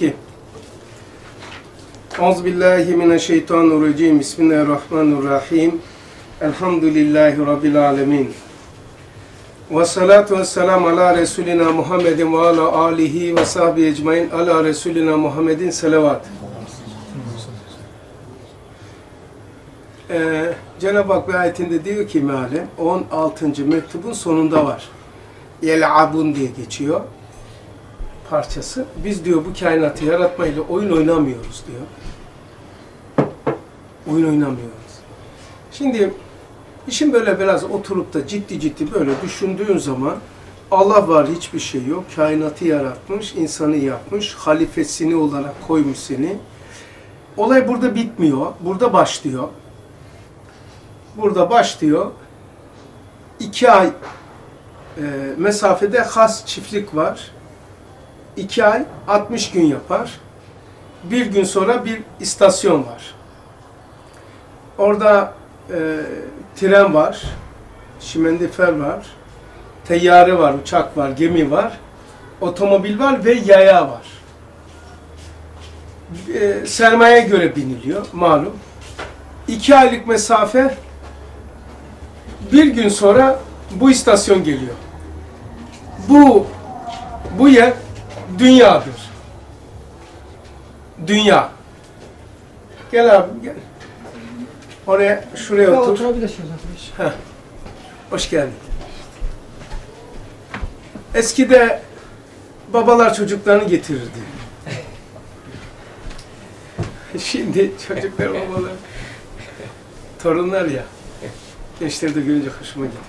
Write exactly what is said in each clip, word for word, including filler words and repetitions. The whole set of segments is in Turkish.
Peki. Euzubillahimineşşeytanirracim. Bismillahirrahmanirrahim. Elhamdülillahi Rabbil alemin. Ve salatu ve selamu ala Resulina Muhammedin ve ala alihi ve sahbihi ecmain ala Resulina Muhammedin selavat. Ee, Cenab-ı Hak bir ayetinde diyor ki mealen, on altıncı mektubun sonunda var. Yel'abun diye geçiyor parçası. Biz diyor bu kainatı yaratmayla oyun oynamıyoruz diyor. Oyun oynamıyoruz. Şimdi işin böyle biraz oturup da ciddi ciddi böyle düşündüğün zaman Allah var, hiçbir şey yok. Kainatı yaratmış, insanı yapmış, halifesini olarak koymuş seni. Olay burada bitmiyor. Burada başlıyor. Burada başlıyor. İki ay e, mesafede has çiftlik var. İki ay altmış gün yapar. Bir gün sonra bir istasyon var. Orada e, tren var, şimendifer var, teyyare var, uçak var, gemi var, otomobil var ve yaya var. E, sermaye göre biniliyor, malum. İki aylık mesafe, bir gün sonra bu istasyon geliyor. Bu, bu yer dünyadır. Dünya. Gel abi, gel. Oraya, şuraya ya otur. Oturabilirsin zaten. Heh. Hoş geldin. Eskide babalar çocuklarını getirirdi. Şimdi çocuklar babalar, torunlar ya. Gençleri de görünce hoşuma gidiyor.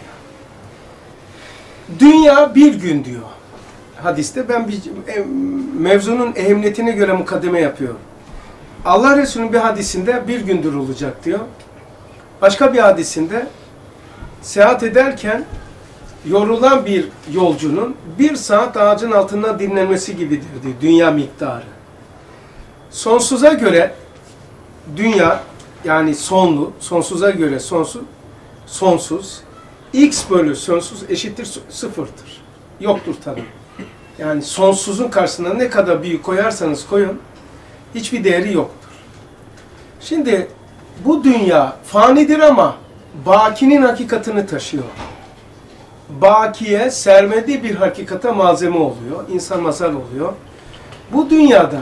Dünya bir gün diyor hadiste. Ben bir, mevzunun ehemmiyetine göre mukaddeme yapıyorum. Allah Resulü'nün bir hadisinde bir gündür olacak diyor. Başka bir hadisinde seyahat ederken yorulan bir yolcunun bir saat ağacın altında dinlenmesi gibidir diyor, dünya miktarı. Sonsuza göre dünya, yani sonlu, sonsuza göre sonsuz, sonsuz, x bölü sonsuz eşittir sıfırdır. Yoktur tanım. Yani sonsuzun karşısına ne kadar büyük koyarsanız koyun, hiçbir değeri yoktur. Şimdi bu dünya fanidir ama bakinin hakikatini taşıyor. Bakiye, sermediği bir hakikate malzeme oluyor. İnsan mazhar oluyor. Bu dünyada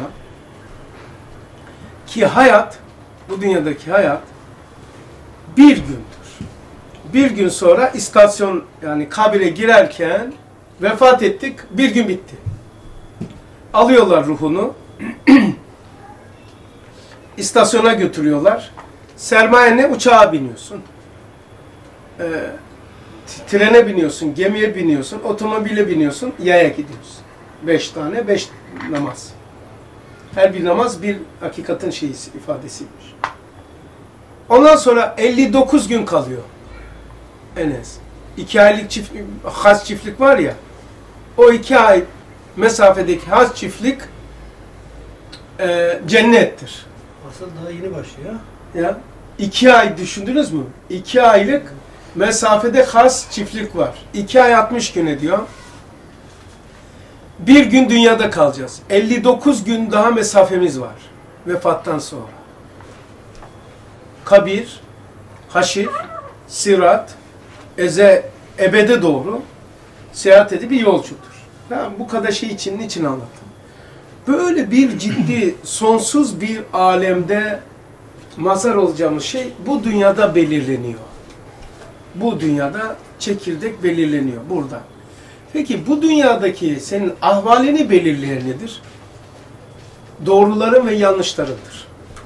ki hayat, bu dünyadaki hayat bir gündür. Bir gün sonra istasyon, yani kabire girerken vefat ettik, bir gün bitti. Alıyorlar ruhunu, istasyona götürüyorlar. Sermaye ne? Uçağa biniyorsun. Ee, trene biniyorsun, gemiye biniyorsun, otomobile biniyorsun, yaya gidiyorsun. Beş tane, beş namaz. Her bir namaz bir hakikatin şeysi, ifadesiymiş. Ondan sonra elli dokuz gün kalıyor. En az. İki aylık çift, has çiftlik var ya, o iki ay mesafedeki has çiftlik e, cennettir. Asıl daha yeni başlıyor. Ya, iki ay düşündünüz mü? İki aylık mesafede has çiftlik var. İki ay altmış gün ediyor. Bir gün dünyada kalacağız. elli dokuz gün daha mesafemiz var. Vefattan sonra. Kabir, haşir, sirat, eze, ebede doğru seyahat edip bir yolcudur. Ben bu kadar şey için, niçin anlattım? Böyle bir ciddi, sonsuz bir alemde mazhar olacağımız şey bu dünyada belirleniyor. Bu dünyada çekirdek belirleniyor burada. Peki bu dünyadaki senin ahvalini belirleyen nedir? Doğruların ve yanlışlarındır.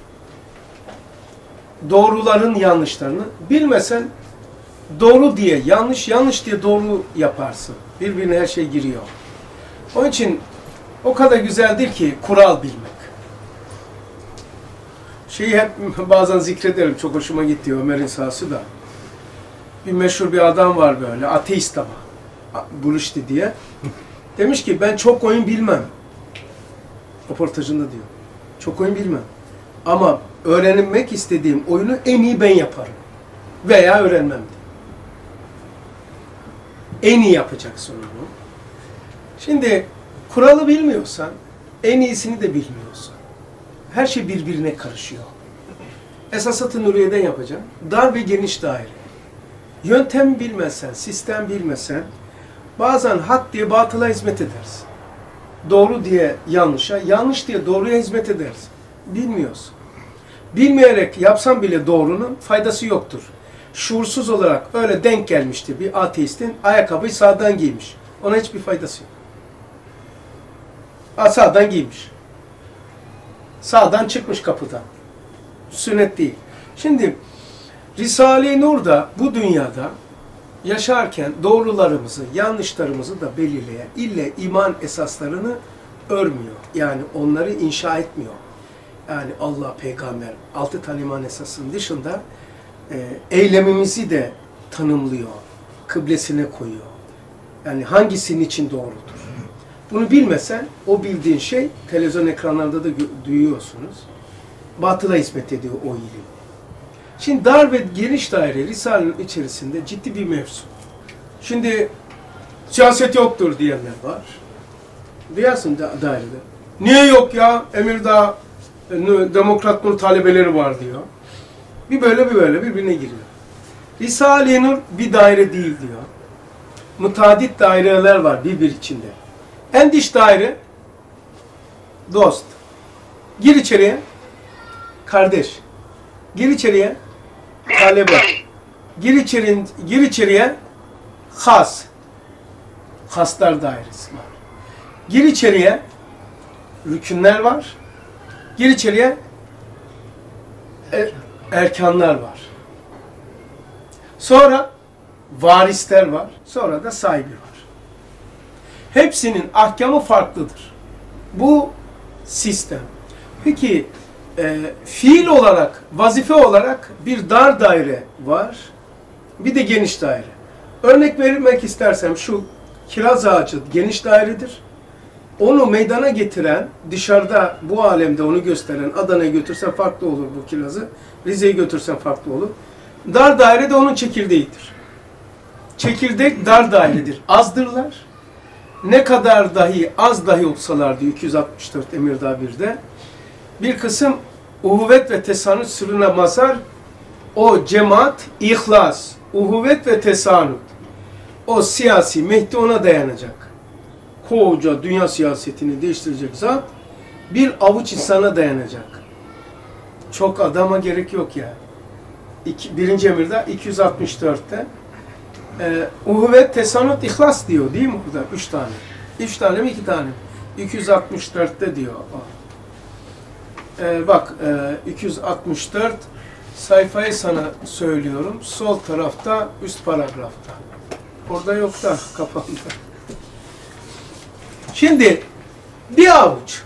Doğruların yanlışlarını bilmesen doğru diye yanlış, yanlış diye doğru yaparsın. Birbirine her şey giriyor. Onun için o kadar güzeldir ki kural bilmek. Şeyi hep bazen zikrederim, çok hoşuma gitti Ömer'in sahası da. Bir meşhur bir adam var böyle, ateist ama. Buluşti diye. Demiş ki ben çok oyun bilmem. Röportajında diyor. Çok oyun bilmem. Ama öğrenmek istediğim oyunu en iyi ben yaparım. Veya öğrenmem diyor. En iyi yapacaksın onu. Şimdi kuralı bilmiyorsan En iyisini de bilmiyorsun. Her şey birbirine karışıyor. Esasat-ı Nuriye'den yapacağım. Dar ve geniş daire. Yöntem bilmezsen, sistem bilmezsen bazen hak diye batıla hizmet edersin. Doğru diye yanlışa, yanlış diye doğruya hizmet edersin. Bilmiyorsun. Bilmeyerek yapsan bile doğrunun faydası yoktur. Şuursuz olarak öyle denk gelmişti bir ateistin ayakkabıyı sağdan giymiş. Ona hiçbir faydası yok. Ha, sağdan giymiş. Sağdan çıkmış kapıdan. Sünnet değil. Şimdi Risale-i Nur da bu dünyada yaşarken doğrularımızı, yanlışlarımızı da belirleyen, ille iman esaslarını örmüyor. Yani onları inşa etmiyor. Yani Allah, peygamber, altı tane iman esasının dışında e, eylemimizi de tanımlıyor. Kıblesine koyuyor. Yani hangisinin için doğrudur. Bunu bilmesen o bildiğin şey televizyon ekranlarında da duyuyorsunuz. Batıla hizmet ediyor o ilim. Şimdi dar ve geniş daire Risale'nin içerisinde ciddi bir mevzu. Şimdi siyaset yoktur diyenler var. Duyarsın da dairede. Niye yok ya? Emirdağ Demokrat Nur talebeleri var diyor. Bir böyle bir böyle birbirine giriyor. Risale-i Nur bir daire değil diyor. Mutadit daireler var birbir içinde. En dış daire dost. Gir içeriye kardeş. Gir içeriye talebe. Gir, içeri, gir içeriye has. Haslar dairesi var. Gir içeriye rükünler var. Gir içeriye er, erkanlar var. Sonra varisler var. Sonra da sahibi var. Hepsinin ahkamı farklıdır. Bu sistem. Peki e, fiil olarak, vazife olarak bir dar daire var. Bir de geniş daire. Örnek vermek istersem şu kiraz ağacı geniş dairedir. Onu meydana getiren, dışarıda bu alemde onu gösteren, Adana'ya götürsen farklı olur bu kirazı. Rize'yi götürsen farklı olur. Dar daire de onun çekirdeğidir. Çekirdek dar dairedir. Azdırlar. Ne kadar dahi, az dahi olsalar diyor iki yüz altmış dört Emirdağ bir'de. Bir kısım uhuvvet ve tesanüt sırrına mazhar, o cemaat, ihlas, uhuvvet ve tesanüt. O siyasi, Mehdi ona dayanacak. Koca dünya siyasetini değiştirecek zat, bir avuç insana dayanacak. Çok adama gerek yok ya. İki, birinci Emirdağ iki yüz altmış dört'te. Ee, uhuvvet, tesanüt, ihlas diyor değil mi burada? Üç tane. Üç tane mi iki tane mi? iki yüz altmış dört'te diyor. Ee, bak e, iki yüz altmış dört sayfayı sana söylüyorum. Sol tarafta, üst paragrafta. Orada yok da kafamda. Şimdi bir avuç.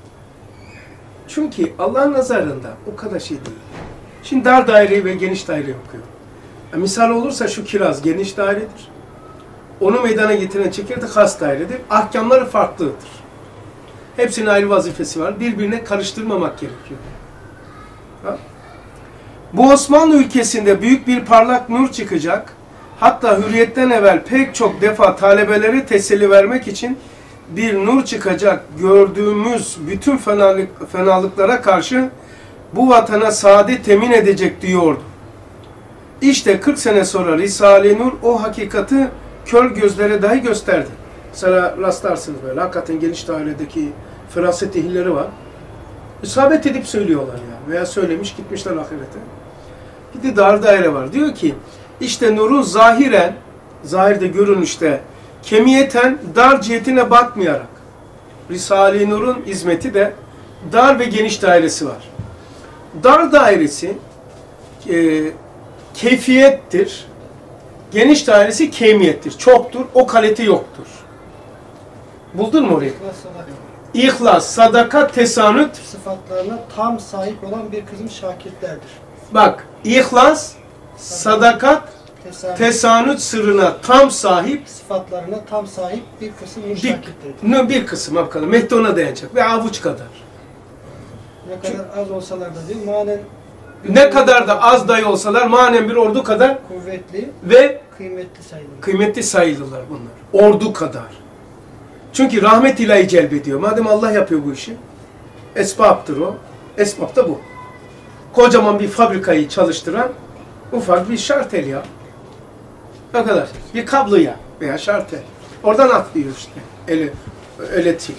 Çünkü Allah'ın nazarında o kadar şey değil. Şimdi dar daireyi ve geniş daireyi okuyorum. Yani misal olursa şu kiraz geniş dairedir. Onu meydana getiren çekirdek has dairedir. Ahkamları farklıdır. Hepsinin ayrı vazifesi var. Birbirine karıştırmamak gerekiyor. Ha? Bu Osmanlı ülkesinde büyük bir parlak nur çıkacak. Hatta hürriyetten evvel pek çok defa talebelere teselli vermek için bir nur çıkacak. Gördüğümüz bütün fenalık, fenalıklara karşı bu vatana saadet temin edecek diyordu. İşte kırk sene sonra Risale-i Nur o hakikati kör gözlere dahi gösterdi. Mesela rastlarsınız böyle hakikaten geniş dairedeki feraset ehilleri var. İsabet edip söylüyorlar ya. Veya söylemiş gitmişler ahirete. Bir de dar daire var. Diyor ki işte nurun zahiren, zahirde görünüşte kemiyeten dar cihetine bakmayarak Risale-i Nur'un hizmeti de dar ve geniş dairesi var. Dar dairesi e, keyfiyettir. Geniş dairesi kemiyettir. Çoktur. O kalite yoktur. Buldun mu orayı? İhlas, sadakat, tesanüt sıfatlarına tam sahip olan bir kızım şakirtlerdir. Bak, ihlas, sadakat, Tesanüt, tesanüt sırrına tam sahip, sıfatlarına tam sahip bir kısım nur bir, şakirtlerdir. bir kısım bakalım. Mehdi ona dayanacak ve avuç kadar. Ne kadar az olsalar da değil, manen Ne kadar da az dahi olsalar manen bir ordu kadar kuvvetli ve kıymetli sayılır. kıymetli sayılırlar bunlar. Ordu kadar. Çünkü rahmet ilahi celbediyor. Madem Allah yapıyor bu işi, esbaptır o. Esbap da bu. Kocaman bir fabrikayı çalıştıran ufak bir şartel ya. O kadar. Bir kabloya veya şartel. Oradan atlıyor işte. Ele, elektrik.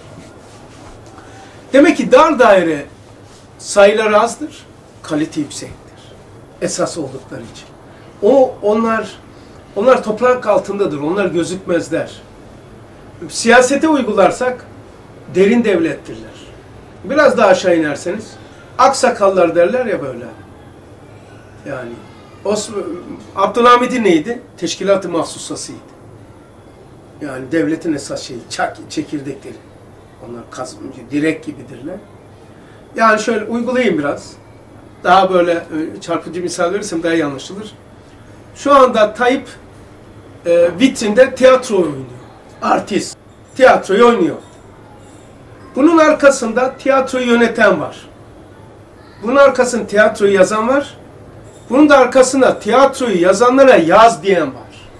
Demek ki dar daire sayıları azdır, kalite yüksektir. Esas oldukları için. O onlar onlar toprak altındadır. Onlar gözükmezler. Siyasete uygularsak derin devlettirler. Biraz daha aşağı inerseniz aksakallar derler ya böyle. Yani Osman, Abdülhamid'in neydi? Teşkilat-ı mahsusasıydı. Yani devletin esas şeyi, çak, çekirdekleri. Onlar kazımcı, direk gibidirler. Yani şöyle uygulayayım biraz. Daha böyle çarpıcı misal verirsem daha iyi anlaşılır. Şu anda Tayyip e, vitrinde tiyatro oynuyor. Artist. Tiyatroyu oynuyor. Bunun arkasında tiyatroyu yöneten var. Bunun arkasında tiyatroyu yazan var. Bunun da arkasında tiyatroyu yazanlara yaz diyen var.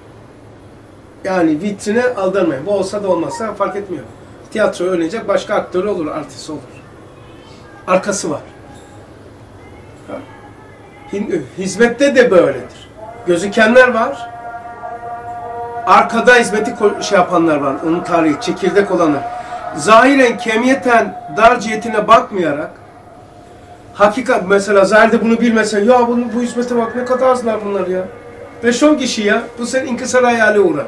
Yani vitrine aldanmayın. Bu olsa da olmazsa fark etmiyor. Tiyatroyu oynayacak başka aktör olur, artist olur. Arkası var. Hizmette de böyledir. Gözükenler var. Arkada hizmeti şey yapanlar var. Onun tarihi, çekirdek olanlar. Zahiren, kemiyeten, dar cihetine bakmayarak hakikat, mesela zahirde bunu bilmesen, ya bunu, bu hizmete bak ne kadar azlar bunlar ya. beş on kişi ya, bu senin inkısar hayale uğrar.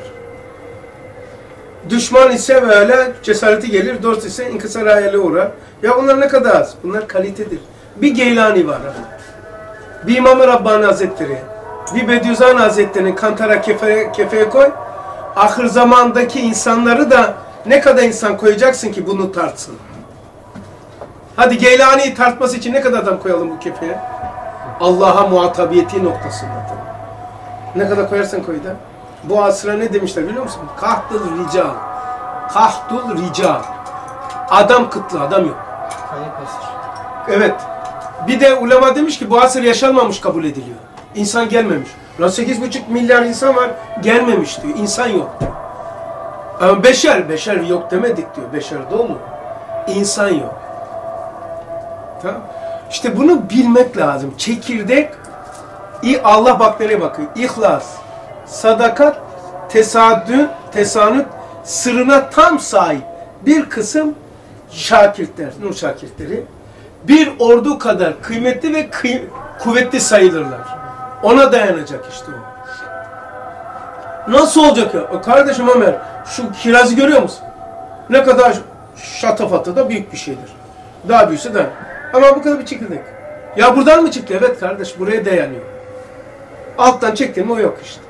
Düşman ise böyle cesareti gelir, dost ise inkısar hayale uğrar. Ya bunlar ne kadar az? Bunlar kalitedir. Bir Geylani var. Bir İmam-ı Rabbani Hazretleri, bir Bediüzzaman Hazretleri'nin kantara kefeye, kefeye koy. Ahir zamandaki insanları da ne kadar insan koyacaksın ki bunu tartsın. Hadi Geylani'yi tartması için ne kadar adam koyalım bu kefeye? Allah'a muhatabiyeti noktasında. Ne kadar koyarsan koy da. Bu asra ne demişler biliyor musun? Kahtul rical. Kahtul rical. Adam kıtlı, adam yok. Evet. Bir de ulema demiş ki bu asır yaşanmamış kabul ediliyor. İnsan gelmemiş. Lan sekiz buçuk milyar insan var, gelmemiş diyor. İnsan yok. Ama beşer, beşer yok demedik diyor. Beşer de olur. İnsan yok. Tamam. İşte bunu bilmek lazım. Çekirdek, Allah bak nereye bakıyor. İhlas, sadakat, tesadüt, tesanüt, sırrına tam sahip bir kısım şakirtler, nur şakirtleri bir ordu kadar kıymetli ve kıy kuvvetli sayılırlar. Ona dayanacak işte o. Nasıl olacak ya? O kardeşim Ömer, şu kirazı görüyor musun? Ne kadar şatafatı da büyük bir şeydir. Daha büyüse de. Ama bu kadar bir çekirdek. Ya buradan mı çıktı? Evet kardeş, buraya dayanıyor. Alttan çektim o yok işte.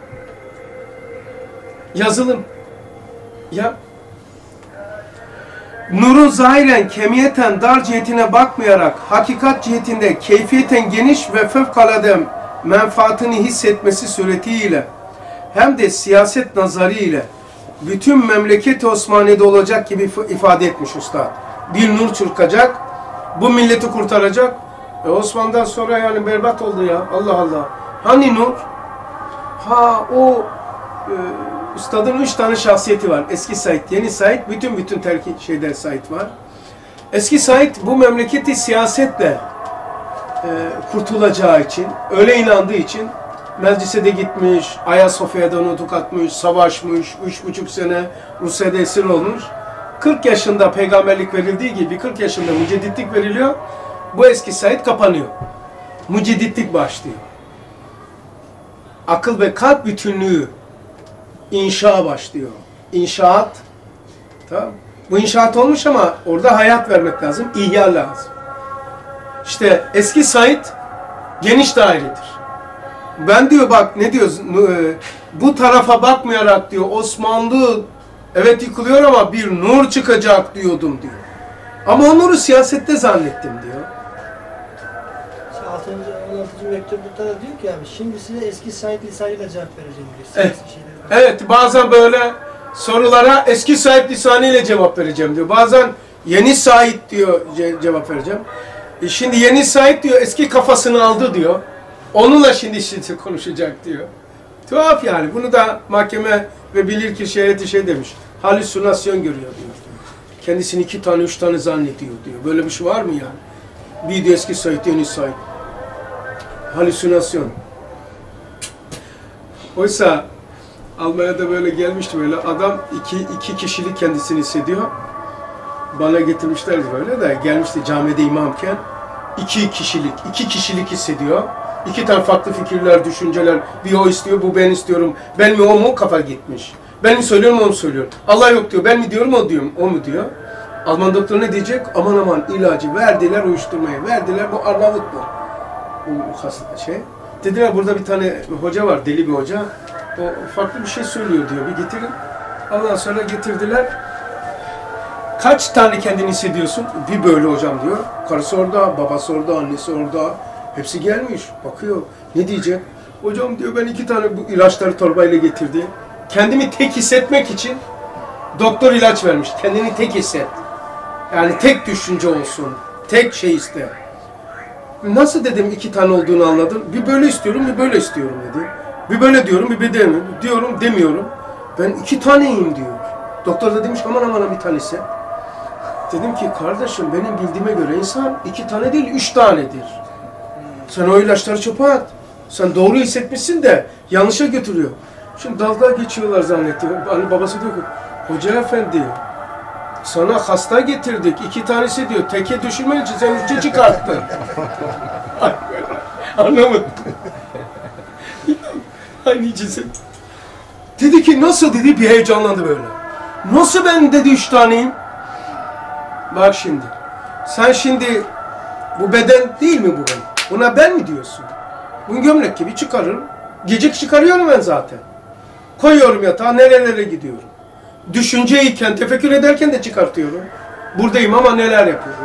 Yazılım. Ya nurun zahiren, kemiyeten, dar cihetine bakmayarak hakikat cihetinde keyfiyeten geniş ve fevkalade menfaatini hissetmesi suretiyle hem de siyaset nazarı ile bütün memleket-i Osmaniye'de olacak gibi ifade etmiş Üstad. Bir nur çırpacak, bu milleti kurtaracak. E Osman'dan sonra yani berbat oldu ya. Allah Allah. Hani nur? Ha o e, Üstadın üç tane şahsiyeti var. Eski Said, Yeni Said, bütün bütün terki şeyde Said var. Eski Said bu memleketi siyasetle e, kurtulacağı için, öyle inandığı için meclise de gitmiş, Ayasofya'da nutuk atmış, savaşmış, üç buçuk sene Rusya'da esir olmuş. kırk yaşında peygamberlik verildiği gibi kırk yaşında mücedditlik veriliyor. Bu eski Said kapanıyor. Mücedditlik başlıyor. Akıl ve kalp bütünlüğü inşa başlıyor. İnşaat. Tamam. Bu inşaat olmuş ama orada hayat vermek lazım, ihya lazım. İşte eski Said geniş dairedir. Ben diyor bak ne diyor, bu tarafa bakmayarak diyor Osmanlı evet yıkılıyor ama bir nur çıkacak diyordum diyor. Ama o nuru siyasette zannettim diyor. altıncı on altıncı mektupta da diyor ki abi şimdi size eski Said lisanıyla cevap vereceğim diyor. Evet. Evet, bazen böyle sorulara eski Said lisanıyla cevap vereceğim diyor. Bazen yeni Said diyor ce cevap vereceğim. E şimdi yeni Said diyor eski kafasını aldı diyor. Onunla şimdi şimdi konuşacak diyor. Tuhaf yani. Bunu da mahkeme ve bilirkişi heyeti şey demiş. halüsinasyon görüyor diyor. Kendisini iki tane, üç tane zannediyor diyor. Böyle bir şey var mı yani? Bir eski Said, yeni Said. Halüsinasyon. Oysa Almanya'da böyle gelmişti böyle adam iki, iki kişilik kendisini hissediyor. Bana getirmişlerdi böyle de gelmişti camide imamken iki kişilik, iki kişilik hissediyor. İki tane farklı fikirler, düşünceler. Bir o istiyor, bu ben istiyorum. Ben mi o mu? Kafa gitmiş. Ben mi söylüyorum, o mu söylüyor? Allah yok diyor. Ben mi diyorum, o diyorum. O mu diyor? Alman doktor ne diyecek? Aman aman ilacı verdiler, uyuşturmayı verdiler. Bu Arnavut bu. Bu hasta şey. Dediler burada bir tane hoca var, deli bir hoca. O farklı bir şey söylüyor diyor. Bir getirin. Ondan sonra getirdiler. Kaç tane kendini hissediyorsun? Bir böyle hocam diyor. Karısı orada, babası orada, annesi orada. Hepsi gelmiş. Bakıyor. Ne diyecek? Hocam diyor ben iki tane bu ilaçları torbayla getirdi. Kendimi tek hissetmek için doktor ilaç vermiş. Kendini tek hisset. Yani tek düşünce olsun. Tek şey iste. Nasıl dedim iki tane olduğunu anladın? Bir böyle istiyorum, bir böyle istiyorum dedi. Bir böyle diyorum, bir böyle demiyorum. Diyorum, demiyorum. Ben iki taneyim diyor. Doktor da demiş aman aman bir tanesi. Dedim ki kardeşim benim bildiğime göre insan iki tane değil, üç tanedir. Sen o ilaçları çöpe at. Sen doğru hissetmişsin de yanlışa götürüyor. Şimdi dalga geçiyorlar zannetti. Hani babası diyor ki, hoca efendi sana hasta getirdik. İki tanesi diyor. Teke düşürmen için sen üçe çıkarttın. Anlamadım. Aynı cinsi. Dedi ki nasıl dedi bir heyecanlandı böyle. Nasıl ben dedi üç taneyim? Bak şimdi. Sen şimdi bu beden değil mi bu ben? Buna ben mi diyorsun? Bunu gömlek gibi çıkarırım. Gece çıkarıyorum ben zaten. Koyuyorum yatağa nerelere gidiyorum. Düşünceyken, tefekkür ederken de çıkartıyorum. Buradayım ama neler yapıyorum.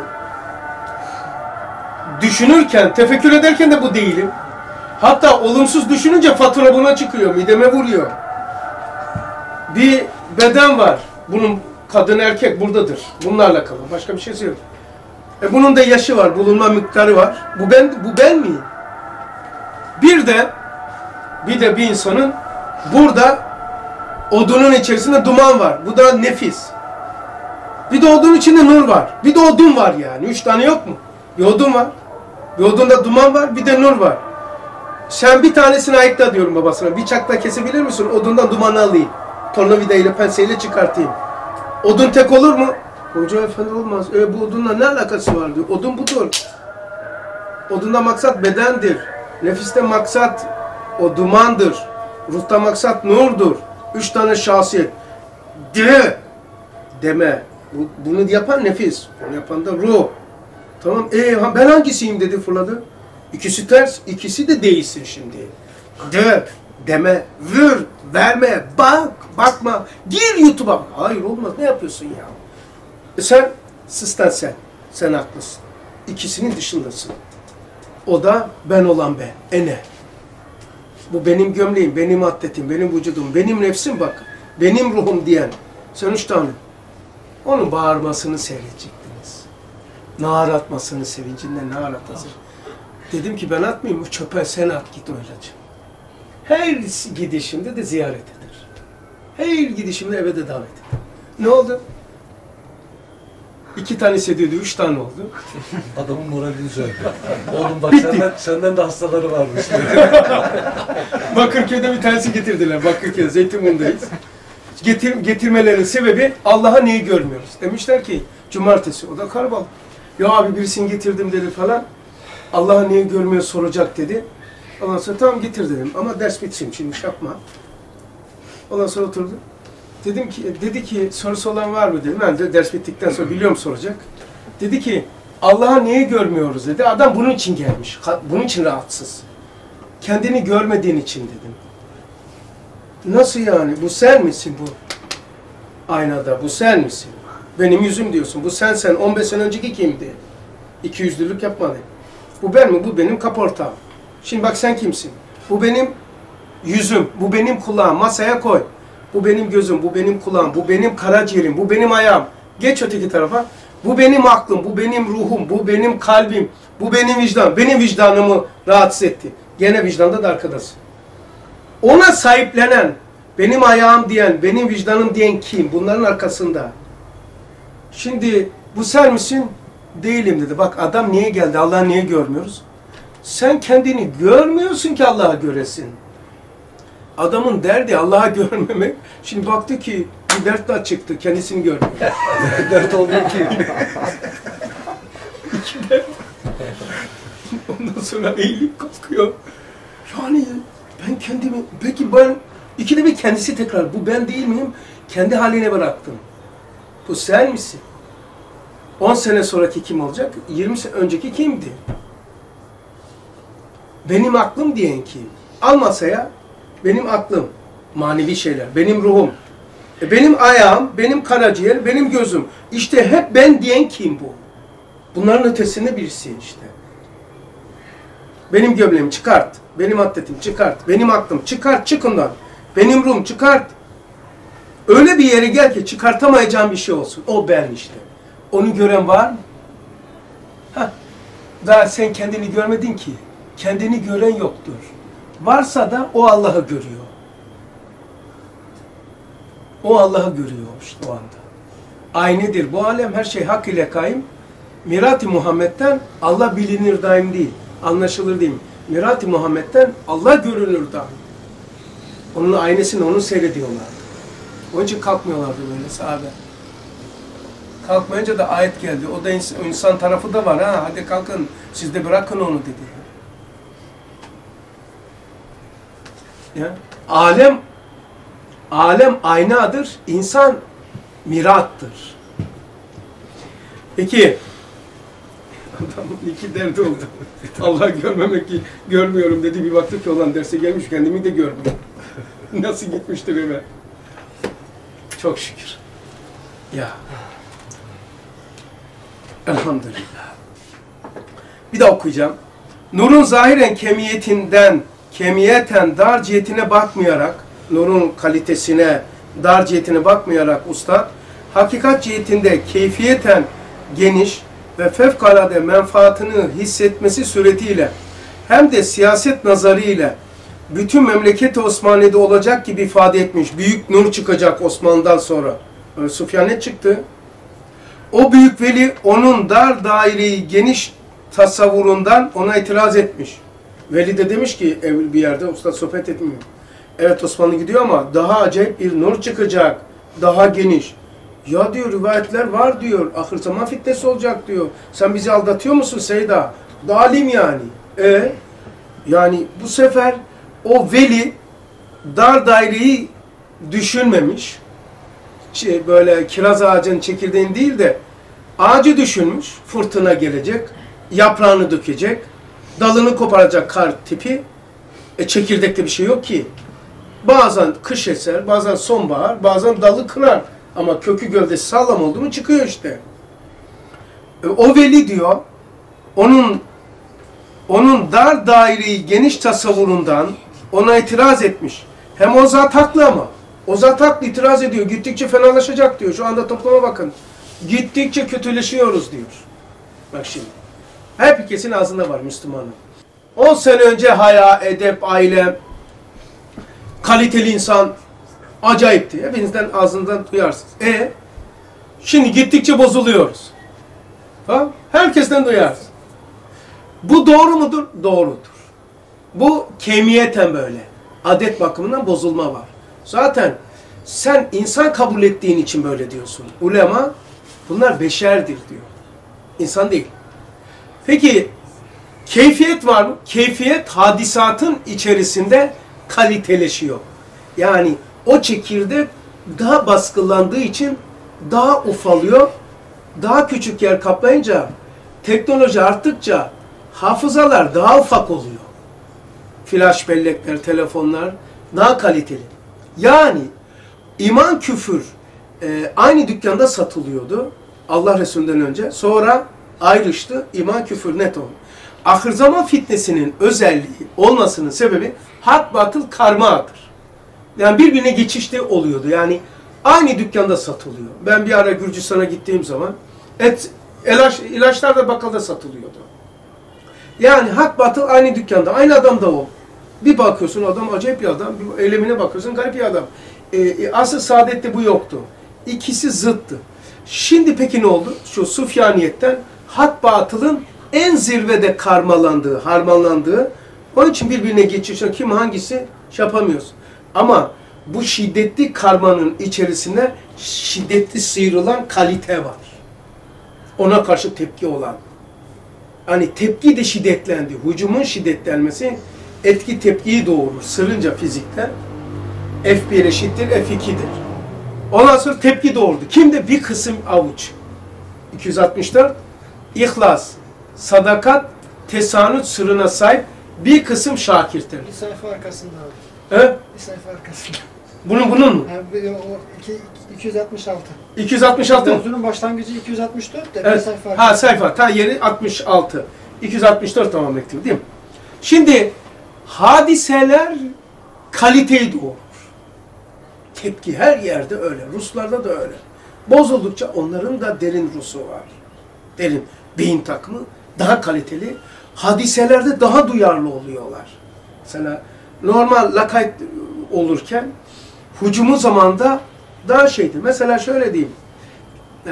Düşünürken, tefekkür ederken de bu değilim. Hatta olumsuz düşününce fatura buna çıkıyor, mideme vuruyor. Bir beden var. Bunun kadın erkek buradadır. Bunlarla kalın. Başka bir şey yok. E bunun da yaşı var, bulunma miktarı var. Bu ben, bu ben miyim? Bir de bir de bir insanın burada odunun içerisinde duman var. Bu da nefis. Bir de odun içinde nur var. Bir de odun var yani. Üç tane yok mu? Bir odun var. Bir odunda duman var. Bir de nur var. Sen bir tanesini ayıkla diyorum babasına. Bıçakla kesebilir misin? Odundan dumanı alayım. Tornavida ile penseyle çıkartayım. Odun tek olur mu? Hoca efendi olmaz. E bu odunla ne alakası var diyor. Odun budur. Odunda maksat bedendir. Nefiste maksat o dumandır. Ruhta maksat nurdur. Üç tane şahsiyet. De. Deme. Bu, bunu yapan nefis. Bunu yapan da ruh. Tamam. E ben hangisiyim dedi fırladı. İkisi ters. İkisi de değilsin şimdi. De. Deme. Vür. Verme. Bak. Bakma. Gir YouTube'a. Hayır olmaz. Ne yapıyorsun ya? E sen sistem sen. Sen haklısın. İkisinin dışındasın. O da ben olan ben. Ene. Bu benim gömleğim, benim atletim, benim vücudum, benim nefsim bak. Benim ruhum diyen. Sen üç tane. Onun bağırmasını seyredecektiniz. Nar atmasını sevincinden nar atasın. Dedim ki ben atmayayım, bu çöpe sen at git o ilacı. Her gidişimde de ziyaret eder. Her gidişimde eve de davet eder. Ne oldu? İki tane hissediyordu, üç tane oldu. Adamın moralini söyledi. Oğlum bak Bitti. senden, senden de hastaları varmış. Bakırköy'de bir tanesi getirdiler. Bakırköy, Zeytinburnu'ndayız. Getir, getirmelerinin sebebi Allah'a neyi görmüyoruz? Demişler ki cumartesi, o da karbal. Ya abi birisini getirdim dedi falan. Allah'a neyi görmüyor soracak dedi. Ondan sonra tamam getir dedim ama ders bitsin şimdi şey yapma. Ondan sonra oturdu. Dedim ki, dedi ki sorusu olan var mı dedim. Ben de ders bittikten sonra biliyorum soracak. Dedi ki Allah'a neyi görmüyoruz dedi. Adam bunun için gelmiş. Bunun için rahatsız. Kendini görmediğin için dedim. Nasıl yani? Bu sen misin bu? Aynada. Bu sen misin? Benim yüzüm diyorsun. Bu sen sen. on beş sene önceki kimdi? İki yüzlülük yapma dedim. Bu ben mi? Bu benim kaportam. Şimdi bak sen kimsin? Bu benim yüzüm. Bu benim kulağım. Masaya koy. Bu benim gözüm. Bu benim kulağım. Bu benim karaciğerim. Bu benim ayağım. Geç öteki tarafa. Bu benim aklım. Bu benim ruhum. Bu benim kalbim. Bu benim vicdan. Benim vicdanımı rahatsız etti. Gene vicdanda da arkadasın. Ona sahiplenen, benim ayağım diyen, benim vicdanım diyen kim? Bunların arkasında. Şimdi bu sen misin? Değilim dedi. Bak adam niye geldi? Allah'ı niye görmüyoruz? Sen kendini görmüyorsun ki Allah'a göresin. Adamın derdi Allah'a görmemek. Şimdi baktı ki bir dert daha çıktı. Kendisini görmüyor. Dert oldu ki. İki dert. Ondan sonra eğilip kalkıyor. Yani ben kendimi, peki ben ikide bir kendisi tekrar, bu ben değil miyim? Kendi haline bıraktım. Bu sen misin? on sene sonraki kim olacak? yirmi sene önceki kimdi? Benim aklım diyen kim? Al masaya, benim aklım, manevi şeyler, benim ruhum, e benim ayağım, benim karaciğer, benim gözüm. İşte hep ben diyen kim bu? Bunların ötesinde birisi işte. Benim gömleğimi çıkart, benim atletim çıkart, benim aklım çıkart, çık ondan. Benim ruhum çıkart. Öyle bir yere gel ki çıkartamayacağım bir şey olsun. O ben işte. Onu gören var mı? Heh. Daha sen kendini görmedin ki. Kendini gören yoktur. Varsa da o Allah'ı görüyor. O Allah'ı görüyormuş o anda. Aynedir. Bu alem her şey hak ile kaim. Mirat-ı Muhammed'den Allah bilinir daim değil. Anlaşılır değil. Mirat-ı Muhammed'den Allah görünür daim. Onun aynesini onu seyrediyorlar. Onun için kalkmıyorlardı böyle sahabe. Kalkmayınca da ayet geldi. O da insan, insan tarafı da var. Ha, hadi kalkın, siz de bırakın onu dedi. Ya, alem alem aynadır, insan mirattır. Peki, adamın iki derdi oldu. Allah görmemek ki görmüyorum dedi. Bir baktık ki olan derse gelmiş, kendimi de görmüyorum. Nasıl gitmiştir eve? Çok şükür. Ya. Elhamdülillah. Bir daha okuyacağım. Nurun zahiren kemiyetinden, kemiyeten dar cihetine bakmayarak, nurun kalitesine, dar cihetine bakmayarak ustad, hakikat cihetinde keyfiyeten geniş ve fevkalade menfaatını hissetmesi suretiyle hem de siyaset nazarıyla bütün memleket-i Osmaniye'de olacak gibi ifade etmiş. Büyük nur çıkacak Osmanlı'dan sonra. Sufyan ne çıktı? O büyük veli onun dar daireyi geniş tasavvurundan ona itiraz etmiş. Veli de demiş ki bir yerde, usta sohbet etmiyor. Evet Osmanlı gidiyor ama daha acayip bir nur çıkacak. Daha geniş. Ya diyor rivayetler var diyor. Ahir zaman fitnesi olacak diyor. Sen bizi aldatıyor musun Seyda? Dalim yani. E yani bu sefer o veli dar daireyi düşünmemiş. Şey, böyle kiraz ağacının çekirdeğini değil de ağacı düşünmüş. Fırtına gelecek. Yaprağını dökecek. Dalını koparacak kar tipi. E çekirdekte bir şey yok ki. Bazen kış eser, bazen sonbahar, bazen dalı kırar. Ama kökü gövdesi sağlam oldu mu çıkıyor işte. E, o veli diyor, onun onun dar daireyi geniş tasavvurundan ona itiraz etmiş. Hem o zat haklı ama. O zat haklı, itiraz ediyor. Gittikçe fenalaşacak diyor. Şu anda topluma bakın. Gittikçe kötüleşiyoruz diyor. Bak şimdi. Herkesin ağzında var Müslümanın. on sene önce haya, edep, aile, kaliteli insan acayipti. Hepinizden ağzından duyarsınız. E şimdi gittikçe bozuluyoruz. Ha? Herkesten duyarsınız. Bu doğru mudur? Doğrudur. Bu kemiyeten böyle. Adet bakımından bozulma var. Zaten sen insan kabul ettiğin için böyle diyorsun. Ulema bunlar beşerdir diyor. İnsan değil. Peki keyfiyet var mı? Keyfiyet hadisatın içerisinde kaliteleşiyor. Yani o çekirdek daha baskılandığı için daha ufalıyor. Daha küçük yer kaplayınca teknoloji arttıkça hafızalar daha ufak oluyor. Flash bellekler, telefonlar daha kaliteli. Yani iman küfür e, aynı dükkanda satılıyordu Allah Resulü'nden önce. Sonra ayrıştı. İman küfür net oldu. Ahir zaman fitnesinin özelliği olmasının sebebi hak batıl karmadır. Yani birbirine geçişte oluyordu. Yani aynı dükkanda satılıyor. Ben bir ara Gürcistan'a gittiğim zaman et, ilaç, ilaçlar da bakkalda satılıyordu. Yani hak batıl aynı dükkanda. Aynı adam da o. Bir bakıyorsun adam acayip bir adam, bir eylemine bakıyorsun garip bir adam. E, asıl saadette bu yoktu. İkisi zıttı. Şimdi peki ne oldu? Şu Sufyaniyetten hak batılın en zirvede karmalandığı, harmanlandığı, onun için birbirine geçiyor. Kim hangisi şey yapamıyoruz. Ama bu şiddetli karmanın içerisinde şiddetli sıyrılan kalite var. Ona karşı tepki olan. Hani tepki de şiddetlendi. Hücumun şiddetlenmesi etki tepkiyi doğurur. Sırınca fizikte F bir eşittir F iki'dir. Ondan sonra tepki doğurdu. Kimde? Bir kısım avuç. iki yüz altmış dört İhlas, sadakat, tesanüt sırrına sahip bir kısım şakirtir. Bir sayfa arkasında abi. He? Bir sayfa arkasında. Bunun bunun mu? Yani o iki, iki yüz altmış altı. iki yüz altmış altı mı? Mevzunun başlangıcı iki yüz altmış dört de bir Evet. sayfa arkasında. Ha sayfa. Ta yeri altmış altı. iki yüz altmış dört tamam mektubu değil mi? Şimdi hadiseler kaliteyi doğurur. Tepki her yerde öyle. Ruslarda da öyle. Bozuldukça onların da derin Rusu var. Derin beyin takımı daha kaliteli. Hadiselerde daha duyarlı oluyorlar. Mesela normal lakayt olurken hücumu zamanda daha şeydir. Mesela şöyle diyeyim. Ee,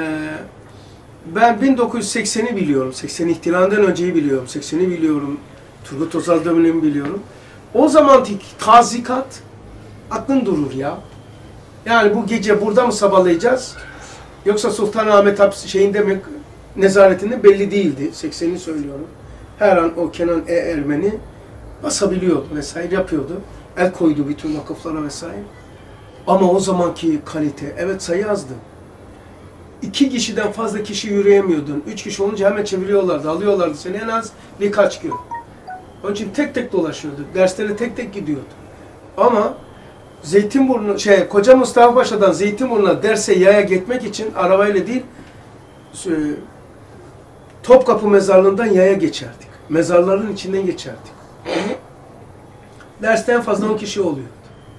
ben bin dokuz yüz sekseni biliyorum. seksen ihtilalden önceyi biliyorum. sekseni biliyorum. Turgut Özal dönemini biliyorum. O zamanki tazikat aklın durur ya. Yani bu gece burada mı sabahlayacağız? Yoksa Sultanahmet hapsi şeyinde mi, nezaretinde belli değildi. sekseni söylüyorum. Her an o Kenan E. Ermeni basabiliyordu vesaire yapıyordu. El koydu bütün vakıflara vesaire. Ama o zamanki kalite, evet sayı azdı. İki kişiden fazla kişi yürüyemiyordun. Üç kişi olunca hemen çeviriyorlardı, alıyorlardı seni en az birkaç gün. Onun için tek tek dolaşıyordu. Derslere tek tek gidiyordu. Ama Zeytinburnu, şey, Koca Mustafa Paşa'dan Zeytinburnu'na derse yaya gitmek için arabayla değil, Topkapı mezarlığından yaya geçerdik. Mezarların içinden geçerdik. Derste en fazla on kişi oluyordu.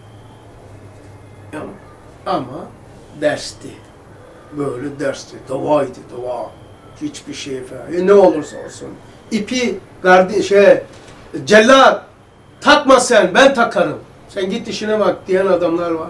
Yani, ama dersti. Böyle dersti. Davaydı, dava. Hiçbir şey falan. E, ne olursa olsun. İpi, gardi, şey, cellat, takma sen, ben takarım. Sen git işine bak diyen adamlar vardı.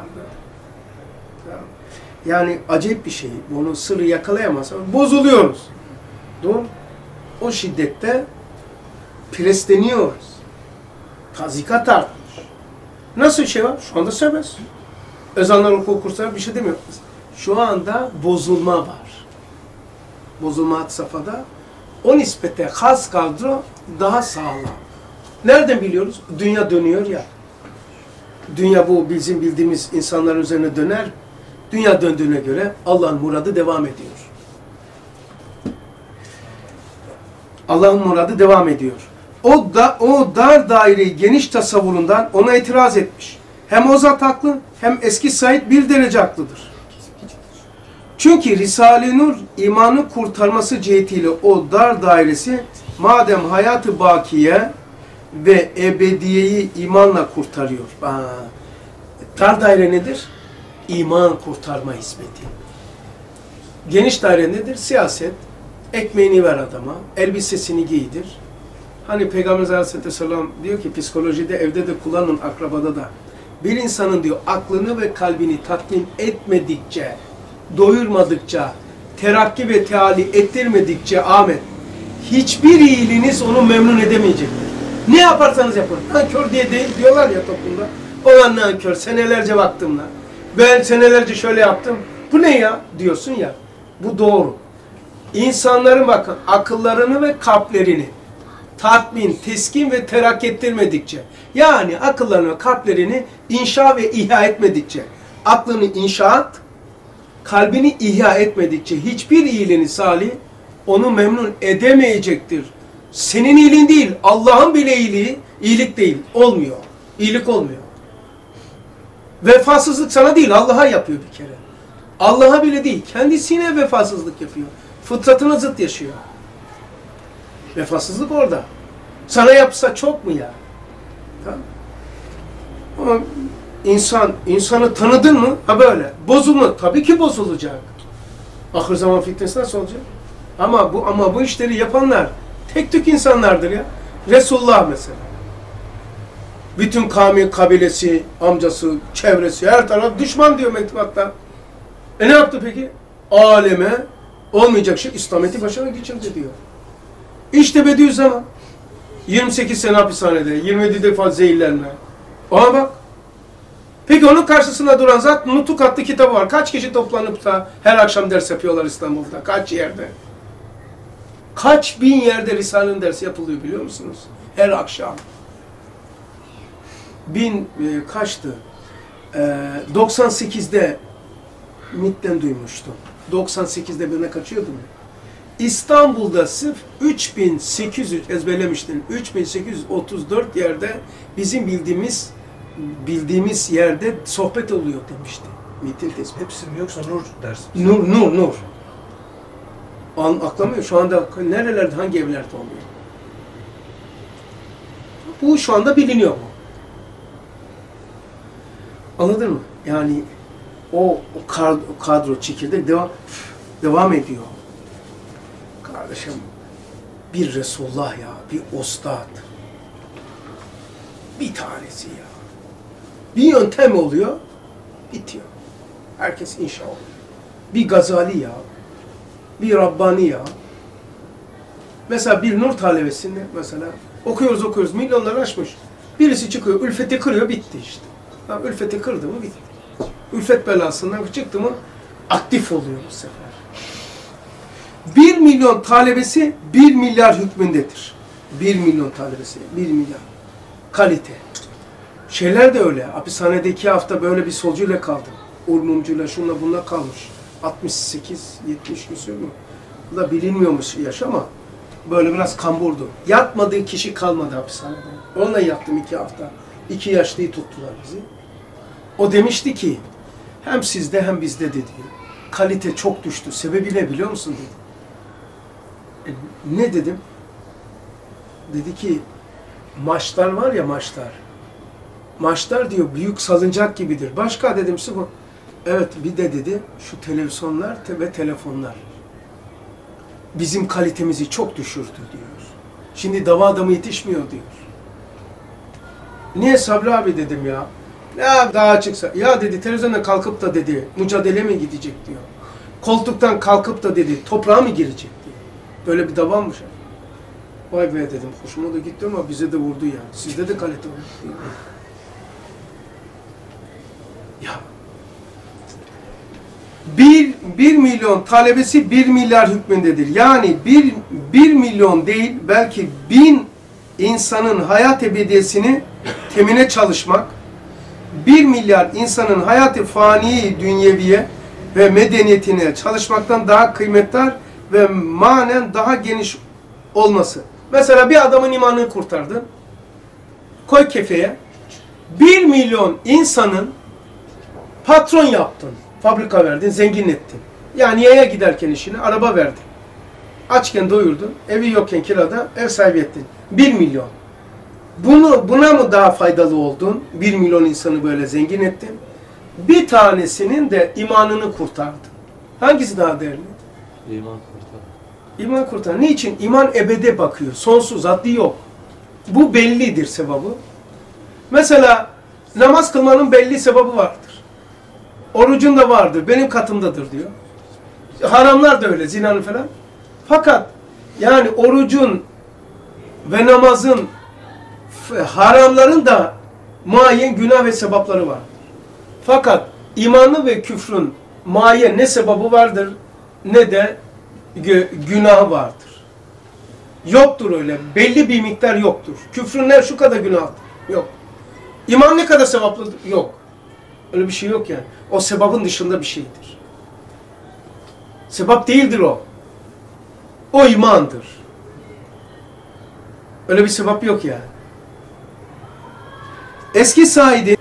Yani acayip bir şey. Bunu sırrı yakalayamazsan bozuluyoruz. Doğru. O şiddette presleniyoruz. Tazikat artmış. Nasıl bir şey var? Şu anda serbest. Ezanlar okul kursları bir şey demiyor. Şu anda bozulma var. Bozulma had safhada. O nispete has kadro daha sağlam. Nereden biliyoruz? Dünya dönüyor ya. Dünya bu bizim bildiğimiz insanların üzerine döner. Dünya döndüğüne göre Allah'ın muradı devam ediyor. Allah'ın muradı devam ediyor. O da o dar daireyi geniş tasavvurundan ona itiraz etmiş. Hem o zat haklı hem eski Said bir derece haklıdır. Çünkü Risale-i Nur imanı kurtarması cihetiyle o dar dairesi madem hayatı bakiye ve ebediyeyi imanla kurtarıyor. Aa, dar daire nedir? İman kurtarma hizmeti. Geniş daire nedir? Siyaset. Ekmeğini ver adama, elbisesini giydir. Hani Peygamber Aleyhisselam diyor ki psikolojide evde de kullanın, akrabada da. Bir insanın diyor aklını ve kalbini tatmin etmedikçe, doyurmadıkça, terakki ve teali ettirmedikçe Ahmet, hiçbir iyiliğiniz onu memnun edemeyecektir. Ne yaparsanız yapın. Nankör diye değil diyorlar ya toplumda. Olan nankör, senelerce baktımla. Ben senelerce şöyle yaptım. Bu ne ya? Diyorsun ya. Bu doğru. İnsanların bakın akıllarını ve kalplerini tatmin, teskin ve terakki ettirmedikçe, yani akıllarını ve kalplerini inşa ve ihya etmedikçe, aklını inşaat, kalbini ihya etmedikçe hiçbir iyiliğini salih onu memnun edemeyecektir. Senin iyiliğin değil, Allah'ın bile iyiliği, iyilik değil, olmuyor. İyilik olmuyor. Vefasızlık sana değil, Allah'a yapıyor bir kere. Allah'a bile değil, kendisine vefasızlık yapıyor. Fıtratına zıt yaşıyor. Vefasızlık orada. Sana yapsa çok mu ya? Tamam. Ama insan, insanı tanıdın mı? Ha böyle. Bozulma. Tabii ki bozulacak. Ahir zaman fitnesi nasıl olacak? Ama bu ama bu işleri yapanlar tek tük insanlardır ya. Resulullah mesela. Bütün kavmi, kabilesi, amcası, çevresi, her taraf düşman diyor mektubatta. E ne yaptı peki? Aleme olmayacak şey İslamiyet'i başına geçirdi diyor. İşte Bediüzzaman. yirmi sekiz sene hapishanede, yirmi yedi defa zehirlenme. Ona bak. Peki onun karşısında duran zat Nutuk adlı kitabı var. Kaç kişi toplanıp da her akşam ders yapıyorlar İstanbul'da? Kaç yerde? Kaç bin yerde Risale'nin dersi yapılıyor biliyor musunuz? Her akşam. Bin e, kaçtı? E, doksan sekizde M İ T'ten duymuştum. doksan sekizde birine kaçıyordum. İstanbul'da sırf üç bin sekiz yüz ezberlemiştim. üç bin sekiz yüz otuz dört yerde bizim bildiğimiz bildiğimiz yerde sohbet oluyor demişti. M İ T'in tespiti. Hepsi mi yoksa nur dersi? Nur, nur, nur. An, aklamıyor. Şu anda nerelerde, hangi evlerde oluyor? Bu şu anda biliniyor bu. Anladın mı? Yani o, o kadro, kadro çekirdek devam, devam ediyor. Kardeşim, bir Resulullah ya, bir ustad. Bir tanesi ya. Bir yöntem oluyor, bitiyor. Herkes inşa oluyor. Bir Gazali ya, bir Rabbani ya. Mesela bir nur talebesinde mesela okuyoruz okuyoruz, milyonları aşmış. Birisi çıkıyor, ülfeti kırıyor, bitti işte. Ya, ülfeti kırdı mı bitti. Ülfet belasından çıktı mı aktif oluyor bu sefer. Bir milyon talebesi bir milyar hükmündedir. Bir milyon talebesi, bir milyar. Kalite. Şeyler de öyle. Hapishanede iki hafta böyle bir solcuyla kaldım. Urmumcuyla, şunla bununla kalmış. altmış sekiz yetmiş küsur mu? Bu da bilinmiyormuş yaş ama böyle biraz kamburdu. Yatmadığı kişi kalmadı hapishanede. Onunla yattım iki hafta. İki yaşlıyı tuttular bizi. O demişti ki, hem sizde hem bizde dedi. Kalite çok düştü. Sebebi ne biliyor musun dedi. E, ne dedim? Dedi ki, maçlar var ya maçlar. Maçlar diyor büyük salıncak gibidir. Başka dedim bu. Evet bir de dedi şu televizyonlar ve telefonlar bizim kalitemizi çok düşürdü diyor. Şimdi dava adamı yetişmiyor diyor. Niye Sabri abi dedim ya. Ya daha çıksa. Ya dedi televizyonda kalkıp da dedi mücadele mi gidecek diyor. Koltuktan kalkıp da dedi toprağa mı girecek diyor. Böyle bir dava mı? Vay be dedim. Hoşuma da gitti ama bize de vurdu ya. Sizde de kalite var. Ya. Bir, bir milyon talebesi bir milyar hükmündedir. Yani bir, bir milyon değil belki bin insanın hayat ebediyesini temine çalışmak, bir milyar insanın hayatı fani dünyeviye ve medeniyetine çalışmaktan daha kıymetli ve manen daha geniş olması. Mesela bir adamın imanını kurtardın, koy kefeye, bir milyon insanın patron yaptın, fabrika verdin, zengin ettin. Yani yaya giderken işine araba verdin. Açken doyurdun, evi yokken kirada ev sahibi ettin. Bir milyon. Bunu, buna mı daha faydalı oldun? Bir milyon insanı böyle zengin ettin. Bir tanesinin de imanını kurtardın. Hangisi daha değerli? İman kurtar. İman kurtar. Niçin? İman ebede bakıyor. Sonsuz, adli yok. Bu bellidir sevabı. Mesela namaz kılmanın belli sevabı vardır. Orucun da vardır. Benim katımdadır diyor. Haramlar da öyle. Zinanın falan. Fakat yani orucun ve namazın haramların da muayyen günah ve sebapları var. Fakat imanı ve küfrün muayyen ne sebabı vardır ne de günahı vardır. Yoktur öyle. Belli bir miktar yoktur. Küfrün ne şu kadar günahdır. Yok. İman ne kadar sevaplıdır? Yok. Öyle bir şey yok yani. O sebabın dışında bir şeydir. Sebap değildir o. O imandır. Öyle bir sebap yok yani. Eski Said'in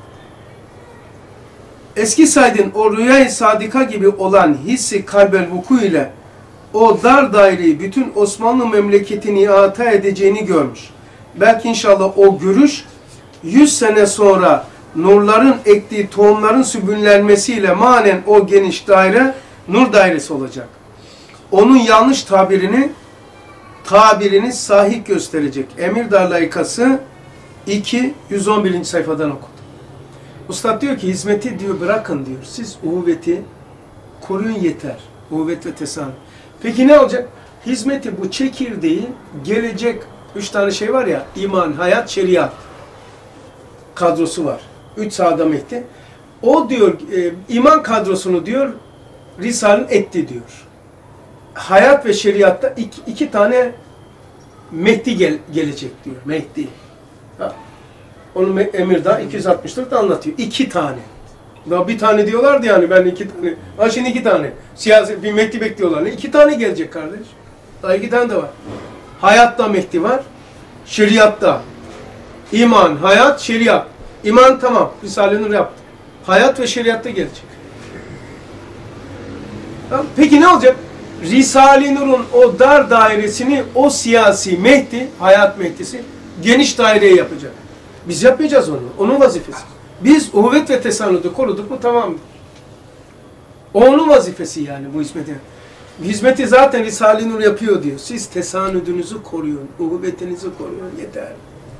Eski Said'in o rüya-i sadika gibi olan hissi kalbel vuku ile o dar daireyi bütün Osmanlı memleketini ihata edeceğini görmüş. Belki inşallah o görüş yüz sene sonra nurların ektiği tohumların sübünlenmesiyle manen o geniş daire nur dairesi olacak. Onun yanlış tabirini tabirini sahih gösterecek. Emirdağ layıkası iki, yüz on birinci sayfadan okudum. Ustad diyor ki hizmeti diyor bırakın diyor. Siz uhuvveti koruyun yeter. Uhuvvet ve tesanüt. Peki ne olacak? Hizmeti bu çekirdeği gelecek üç tane şey var ya, iman, hayat, şeriat kadrosu var. Üç sağda Mehdi. O diyor, e, iman kadrosunu diyor, Risale'nin etti diyor. Hayat ve şeriatta iki, iki tane Mehdi gel, gelecek diyor. Mehdi. Ha. Onu Emirdağ iki yüz altmış dört anlatıyor. İki tane. Daha bir tane diyorlardı yani, ben iki tane. Ha şimdi iki tane. Siyasi bir Mehdi bekliyorlar. İki tane gelecek kardeş. Daha iki tane de var. Hayatta Mehdi var. Şeriatta. İman, hayat, şeriat. İman tamam. Risale-i Nur yaptı. Hayat ve şeriatta gelecek. Tamam. Peki ne olacak? Risale-i Nur'un o dar dairesini o siyasi Mehdi, hayat Mehdi'si geniş daireye yapacak. Biz yapmayacağız onu. Onun vazifesi. Biz uhuvvet ve tesanüdü koruduk mu tamamdır. O onun vazifesi yani bu hizmeti. Hizmeti zaten Risale-i Nur yapıyor diyor. Siz tesanüdünüzü koruyun, uhuvvetinizi koruyun yeter.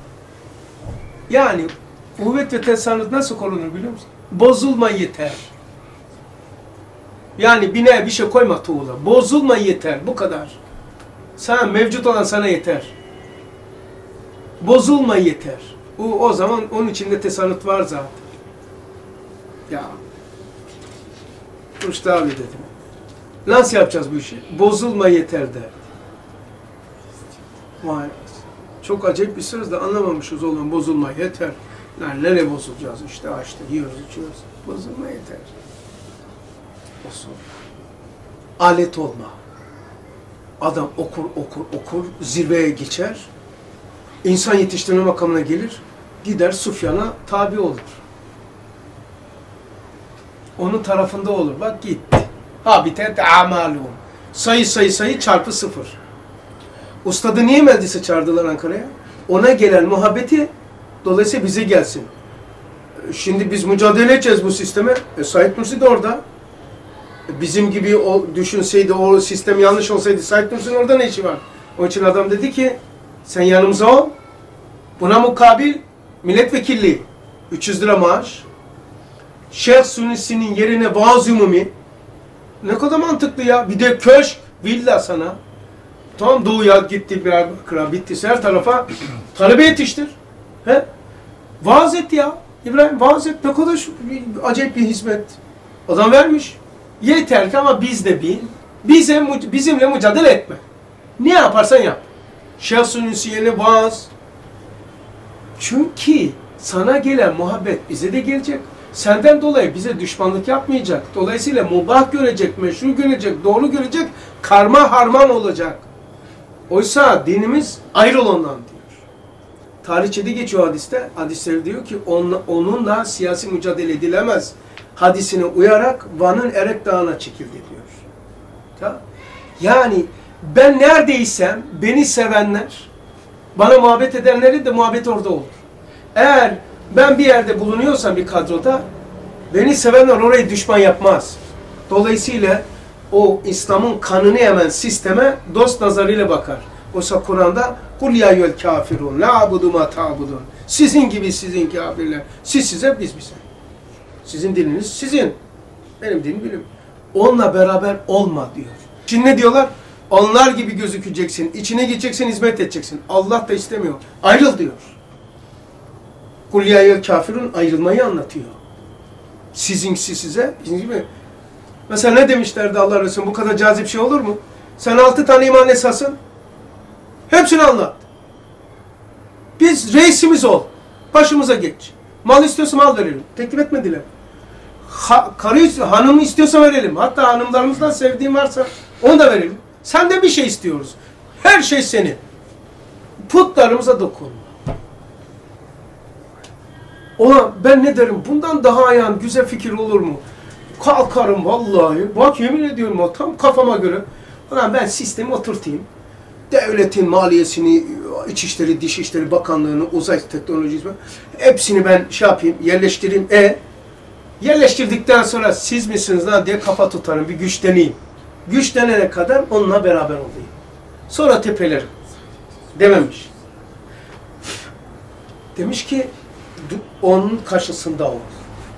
Yani uhuvvet ve tesanüd nasıl korunur biliyor musun? Bozulma yeter. Yani bine bir şey koyma tuğla. Bozulma yeter. Bu kadar. Sen mevcut olan sana yeter. Bozulma yeter. O, o zaman onun içinde tesanüt var zaten. Ya. Rüştü abi dedim. Nasıl yapacağız bu işi? Bozulma yeter derdi. Vay. Çok acayip bir söz de anlamamışız oğlum. Bozulma yeter. Yani nereye bozulacağız işte açtı, yiyoruz, içiyoruz. Bozulma yeter. Olsun. Alet olma. Adam okur, okur, okur, zirveye geçer. İnsan yetiştirme makamına gelir. Gider Sufyan'a tabi olur. Onun tarafında olur. Bak gitti. Habitet amalum. Sayı sayı sayı çarpı sıfır. Ustadı niye meclise çağırdılar Ankara'ya? Ona gelen muhabbeti dolayısıyla bize gelsin. Şimdi biz mücadele edeceğiz bu sisteme. E, Said Nursi de orada. E, bizim gibi o düşünseydi, o sistem yanlış olsaydı Said Nursi'nin orada ne işi var? Onun için adam dedi ki sen yanımıza ol. Buna mukabil milletvekilliği. üç yüz lira maaş. Şeyh Sunnisi'nin yerine vaaz umumi. Ne kadar mantıklı ya. Bir de köşk, villa sana. Tam doğuya gitti, birer kıra bitti. Her tarafa talebe yetiştir. He? Vaaz et ya. İbrahim vaaz et. Ne kadar şu, acayip bir hizmet. Adam vermiş. Yeter ki ama biz de bil. Bize, bizimle mücadele etme. Ne yaparsan yap. Şeyh Sunnisi yerine vaaz. Çünkü sana gelen muhabbet bize de gelecek. Senden dolayı bize düşmanlık yapmayacak. Dolayısıyla mubah görecek, meşru görecek, doğru görecek, karma harman olacak. Oysa dinimiz ayrıl ondan diyor. Tarihçede geçiyor hadiste. Hadisleri diyor ki onunla, onunla siyasi mücadele edilemez. Hadisine uyarak Van'ın Erek Dağı'na çekildi diyor. Yani ben neredeysem beni sevenler, bana muhabbet edenlerin de muhabbet orada olur. Eğer ben bir yerde bulunuyorsam bir kadroda, beni sevenler orayı düşman yapmaz. Dolayısıyla o İslam'ın kanını emen sisteme dost nazarıyla bakar. Oysa Kur'an'da kul ya yel kafirun la abudu ma ta'budun. Sizin gibi sizin kafirler. Siz size biz bize. Sizin dininiz sizin. Benim dinim benim. Onunla beraber olma diyor. Şimdi ne diyorlar? Onlar gibi gözükeceksin. İçine geçeceksin, hizmet edeceksin. Allah da istemiyor. Ayrıl diyor. Kul ya yel kafirun ayrılmayı anlatıyor. Sizinki size, bizim gibi. Mesela ne demişlerdi Allah Resulü? Bu kadar cazip şey olur mu? Sen altı tane iman esasın. Hepsini anlat. Biz reisimiz ol. Başımıza geç. Mal istiyorsa mal verelim. Teklif etmediler. Ha, karı, hanımı istiyorsa verelim. Hatta hanımlarımızdan sevdiğin varsa onu da verelim. Senden bir şey istiyoruz. Her şey senin. Putlarımıza dokunma. Ona ben ne derim? Bundan daha ayağın güzel fikir olur mu? Kalkarım vallahi. Bak yemin ediyorum tam kafama göre. Ulan ben sistemi oturtayım. Devletin maliyesini, İçişleri, Dışişleri Bakanlığı'nı, uzay teknolojisi hepsini ben şey yapayım, yerleştireyim. E yerleştirdikten sonra siz misiniz lan diye kafa tutarım, bir güçleneyim. Güçlenene kadar onunla beraber olayım. Sonra tepelerim. Dememiş. Demiş ki onun karşısında o.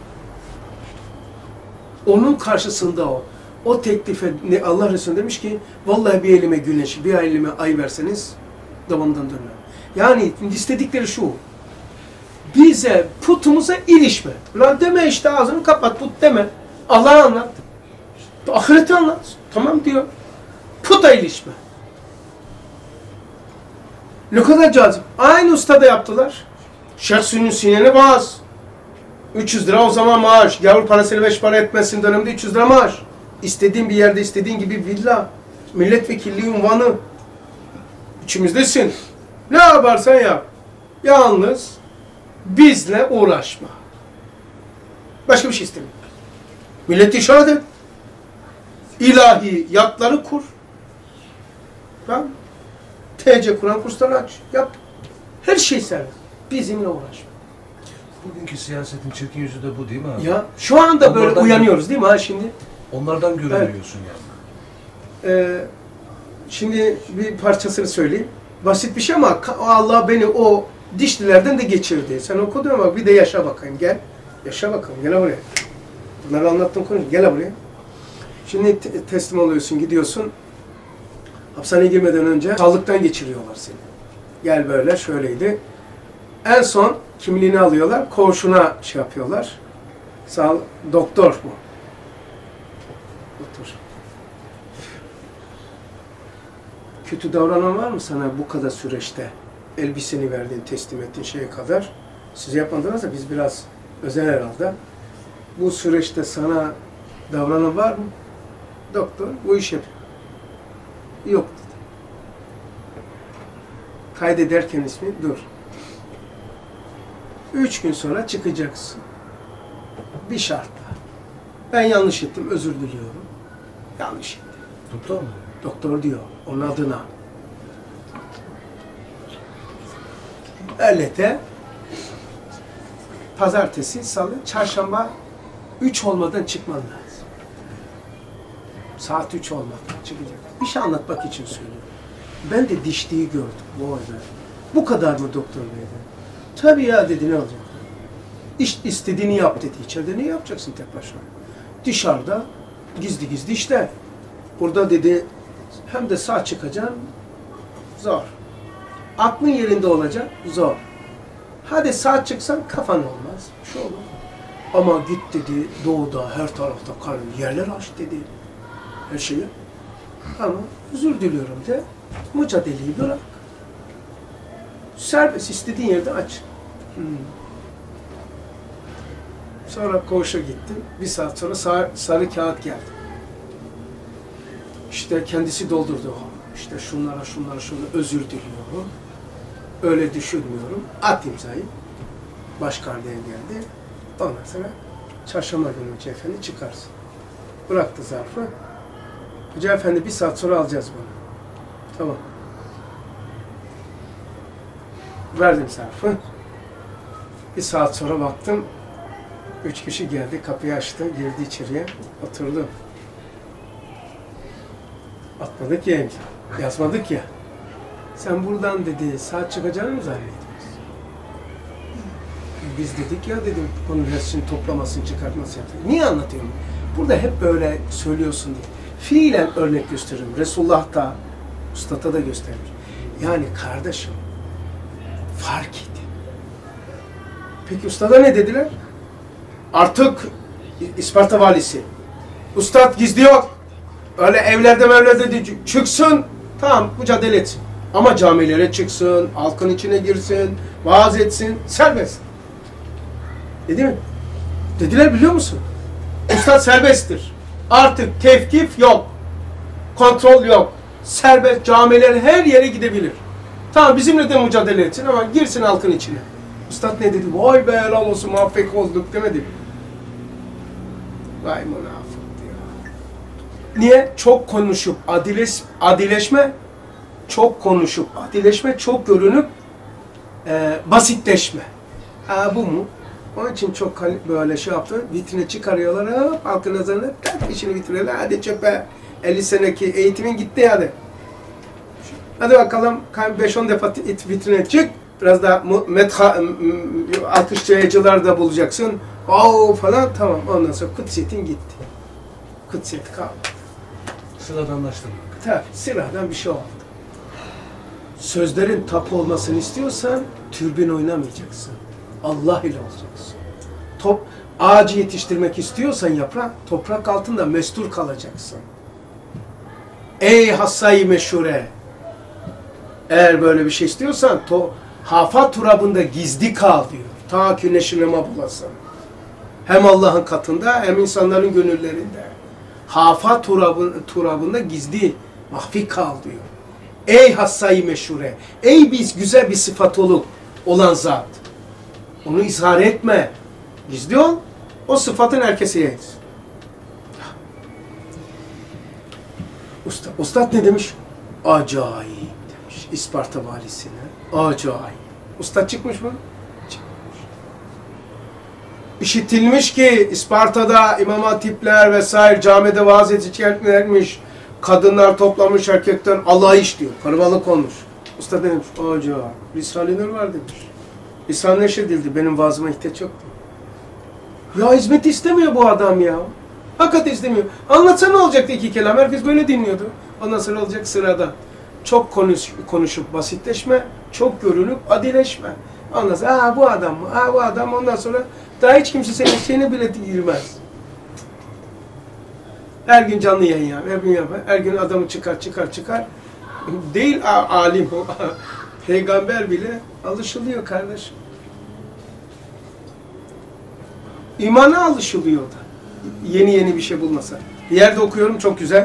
Onun karşısında o. O teklife Allah Resulü demiş ki vallahi bir elime güneş, bir elime ay verseniz davamdan dönmem. Yani istedikleri şu. Bize putumuza ilişme. Lan deme işte ağzını kapat put deme. Allah'ı anlat. Ahireti anlat. Tamam diyor. Puta ilişme. Ne kadar cazip. Aynı ustada yaptılar. Şeyh Sinan'ı vaaz. üç yüz lira o zaman maaş. Gavur parasıyla beş para etmezsin dönemde üç yüz lira maaş. İstediğin bir yerde istediğin gibi villa. Milletvekilliği unvanı. İçimizdesin. Ne yaparsan yap. Yalnız bizle uğraşma. Başka bir şey istemiyorum. Milleti işaret et. İlahi yatları kur. Tamam. T C Kur'an kursları aç. Yap. Her şey serbest. Bizimle uğraşma. Bugünkü siyasetin çirkin yüzü de bu değil mi abi? Ya şu anda böyle Onlardan uyanıyoruz değil mi ha şimdi? Onlardan göremiyorsun yani. Ee, şimdi bir parçasını söyleyeyim. Basit bir şey ama Allah beni o dişlilerden de geçirdi. Sen okudun ama bir de yaşa bakayım gel. Yaşa bakalım gel buraya. Bunları anlattım konu. Gel buraya. Şimdi te teslim oluyorsun gidiyorsun. Hapishaneye girmeden önce sağlıktan geçiriyorlar seni. Gel böyle şöyleydi. En son kimliğini alıyorlar. Koğuşuna şey yapıyorlar. Sağ doktor bu. Doktor. Kötü davranan var mı sana bu kadar süreçte? Elbiseni verdin, teslim ettiğin şeye kadar. Siz yapmadınız da biz biraz özel herhalde. Bu süreçte sana davranan var mı? Doktor bu iş yapıyor. Yok dedi. Kaydederken ismi dur. Üç gün sonra çıkacaksın. Bir şartla. Ben yanlış ettim, özür diliyorum. Yanlış ettim. Doktor mu? Doktor diyor, onun adına. Öylete pazartesi, salı, çarşamba üç olmadan çıkman lazım. Saat üç olmadan çıkacak. Bir şey anlatmak için söylüyorum. Ben de dişliği gördüm bu arada. Bu kadar mı doktor bey dedi. Tabii ya dedi, ne olacak? İşte istediğini yap dedi. İçeride ne yapacaksın tek başına? Dışarıda gizli gizli işte. Burada dedi hem de sağ çıkacaksın, zor. Aklın yerinde olacak, zor. Hadi sağ çıksan kafan olmaz, şu olur. Ama git dedi, doğuda her tarafta kar, yerler aç dedi. Her şeyi. Ama özür diliyorum de, mücadeleyi bırak. Serbest, istediğin yerde aç. Hmm. Sonra koğuşa gittim. Bir saat sonra sarı, sarı kağıt geldi. İşte kendisi doldurdu. İşte şunlara, şunlara, şunlara özür diliyorum. Öyle düşünmüyorum. At imzayı. Başkardiyan geldi. Ondan sonra çarşamba günü Hoca Efendi çıkarsın. Bıraktı zarfı. Hoca Efendi bir saat sonra alacağız bunu. Tamam. Verdim zarfı. Bir saat sonra baktım. Üç kişi geldi, kapıyı açtı, girdi içeriye, oturdu. Atmadık ya imza, yazmadık ya. Sen buradan dedi, saat çıkacağını mı zannediyorsun? Biz dedik ya dedim, bunun resmini toplamasını, çıkartmasını yaptık. Niye anlatıyorum? Burada hep böyle söylüyorsun diye. Fiilen örnek gösteririm. Resulullah da, Üstad'a da göstermiş. Yani kardeşim, fark et. Peki Üstad'a ne dediler? Artık İsparta valisi. Üstad gizli yok. Öyle evlerde mevlerde dedi. Çıksın. Tamam mücadele etsin. Ama camilere çıksın. Halkın içine girsin. Vaaz etsin. Serbest. Dedi mi? Dediler biliyor musun? Üstad serbesttir. Artık tevkif yok. Kontrol yok. Serbest camiler her yere gidebilir. Tamam bizimle de mücadele etsin ama girsin halkın içine. Üstad ne dedi? Vay be helal olsun muvaffak olduk demedi. Vay münafık diyor. Niye? Çok konuşup adileş, adileşme, çok konuşup adileşme, çok görünüp e, basitleşme. Ha, bu mu? Onun için çok böyle şey yaptı. Vitrine çıkarıyorlar. Hop, halkın nazarına tak işini bitiriyorlar. Hadi çöpe. elli seneki eğitimin gitti hadi. Hadi bakalım beş on defa vitrine çık. Biraz daha metha, alkışlayıcılar da bulacaksın. Oo falan tamam. Ondan sonra kutsiyetin gitti. Kutsiyet kaldı. Sıradanlaştırmak. Tabii sıradan bir şey oldu. Sözlerin tapu olmasını istiyorsan türbin oynamayacaksın. Allah ile olacaksın. Top, ağacı yetiştirmek istiyorsan yaprak, toprak altında mestur kalacaksın. Ey hassayı meşhure! Eğer böyle bir şey istiyorsan to, hafa turabında gizli kal diyor. Ta ki neşrime bulasın. Hem Allah'ın katında hem insanların gönüllerinde. Hafa turabı, turabında gizli, mahfi kal diyor. Ey hassayı meşhure! Ey biz güzel bir sıfat olup olan zat! Onu izhar etme. Gizli ol. O sıfatın herkese yayız. Usta, Ustad ne demiş? Acayip demiş İsparta valisine. Acayip. Ustad çıkmış mı? Çıkmış. İşitilmiş ki İsparta'da İmam Hatipler vesaire camide vaaz edeceklermiş. Kadınlar toplamış erkekler Allah iş diyor. Karabalık olmuş. Ustad demiş? Acayip. Risale-i Nur var demiş. Risale neşredildi. Benim vaazıma ihtiyaç yok. Ya hizmet istemiyor bu adam ya. Hakikaten istemiyor. Anlatsa ne olacaktı iki kelam? Herkes böyle dinliyordu. Ondan sonra olacak sırada. Çok konuş, konuşup basitleşme, çok görülüp adileşme. Ondan sonra aa bu adam mı? Aa bu adam ondan sonra daha hiç kimse senin şeyine bile girmez. Her gün canlı yayın ya. Her gün yapar. Her gün adamı çıkar çıkar çıkar. Değil alim o. Peygamber bile alışılıyor kardeşim. İmana alışılıyor da. Yeni yeni bir şey bulmasa. Bir yerde okuyorum çok güzel.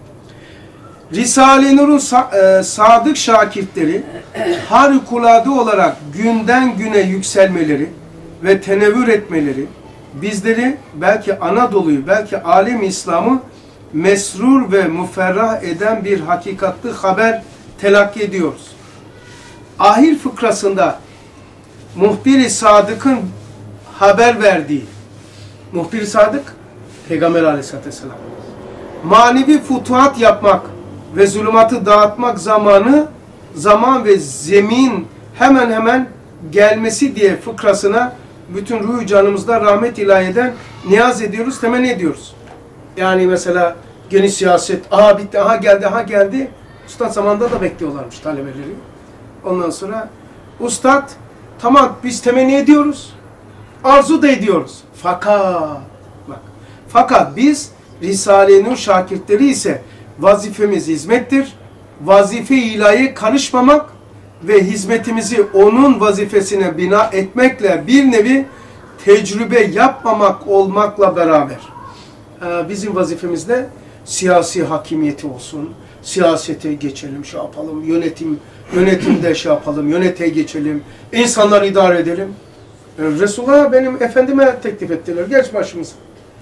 Risale-i Nur'un sa e, sadık şakirtleri harikulade olarak günden güne yükselmeleri ve tenevvür etmeleri bizleri belki Anadolu'yu belki alem-i İslam'ı mesrur ve müferrah eden bir hakikatli haber telakki ediyoruz. Ahir fıkrasında muhbir-i sadıkın haber verdiği muhbir-i sadık Peygamber Aleyhisselatü Vesselam manevi futuhat yapmak ve zulümatı dağıtmak zamanı zaman ve zemin hemen hemen gelmesi diye fıkrasına bütün ruh canımızda rahmet ilahiden niyaz ediyoruz, temenni ediyoruz. Yani mesela geniş siyaset, aha bitti, aha geldi, aha geldi. Ustad zamanında da bekliyorlarmış talebeleri. Ondan sonra ustad tamam biz temenni ediyoruz, arzu da ediyoruz. Fakat bak, fakat biz Risale-i Nur şakirtleri ise vazifemiz hizmettir. Vazife-i ilahiye karışmamak ve hizmetimizi onun vazifesine bina etmekle bir nevi tecrübe yapmamak olmakla beraber bizim vazifemizde siyasi hakimiyeti olsun, siyasete geçelim, şey yapalım, yönetim yönetimde şey yapalım, yönete geçelim, insanları idare edelim. Resulullah benim efendime teklif ettiler, geç başımıza.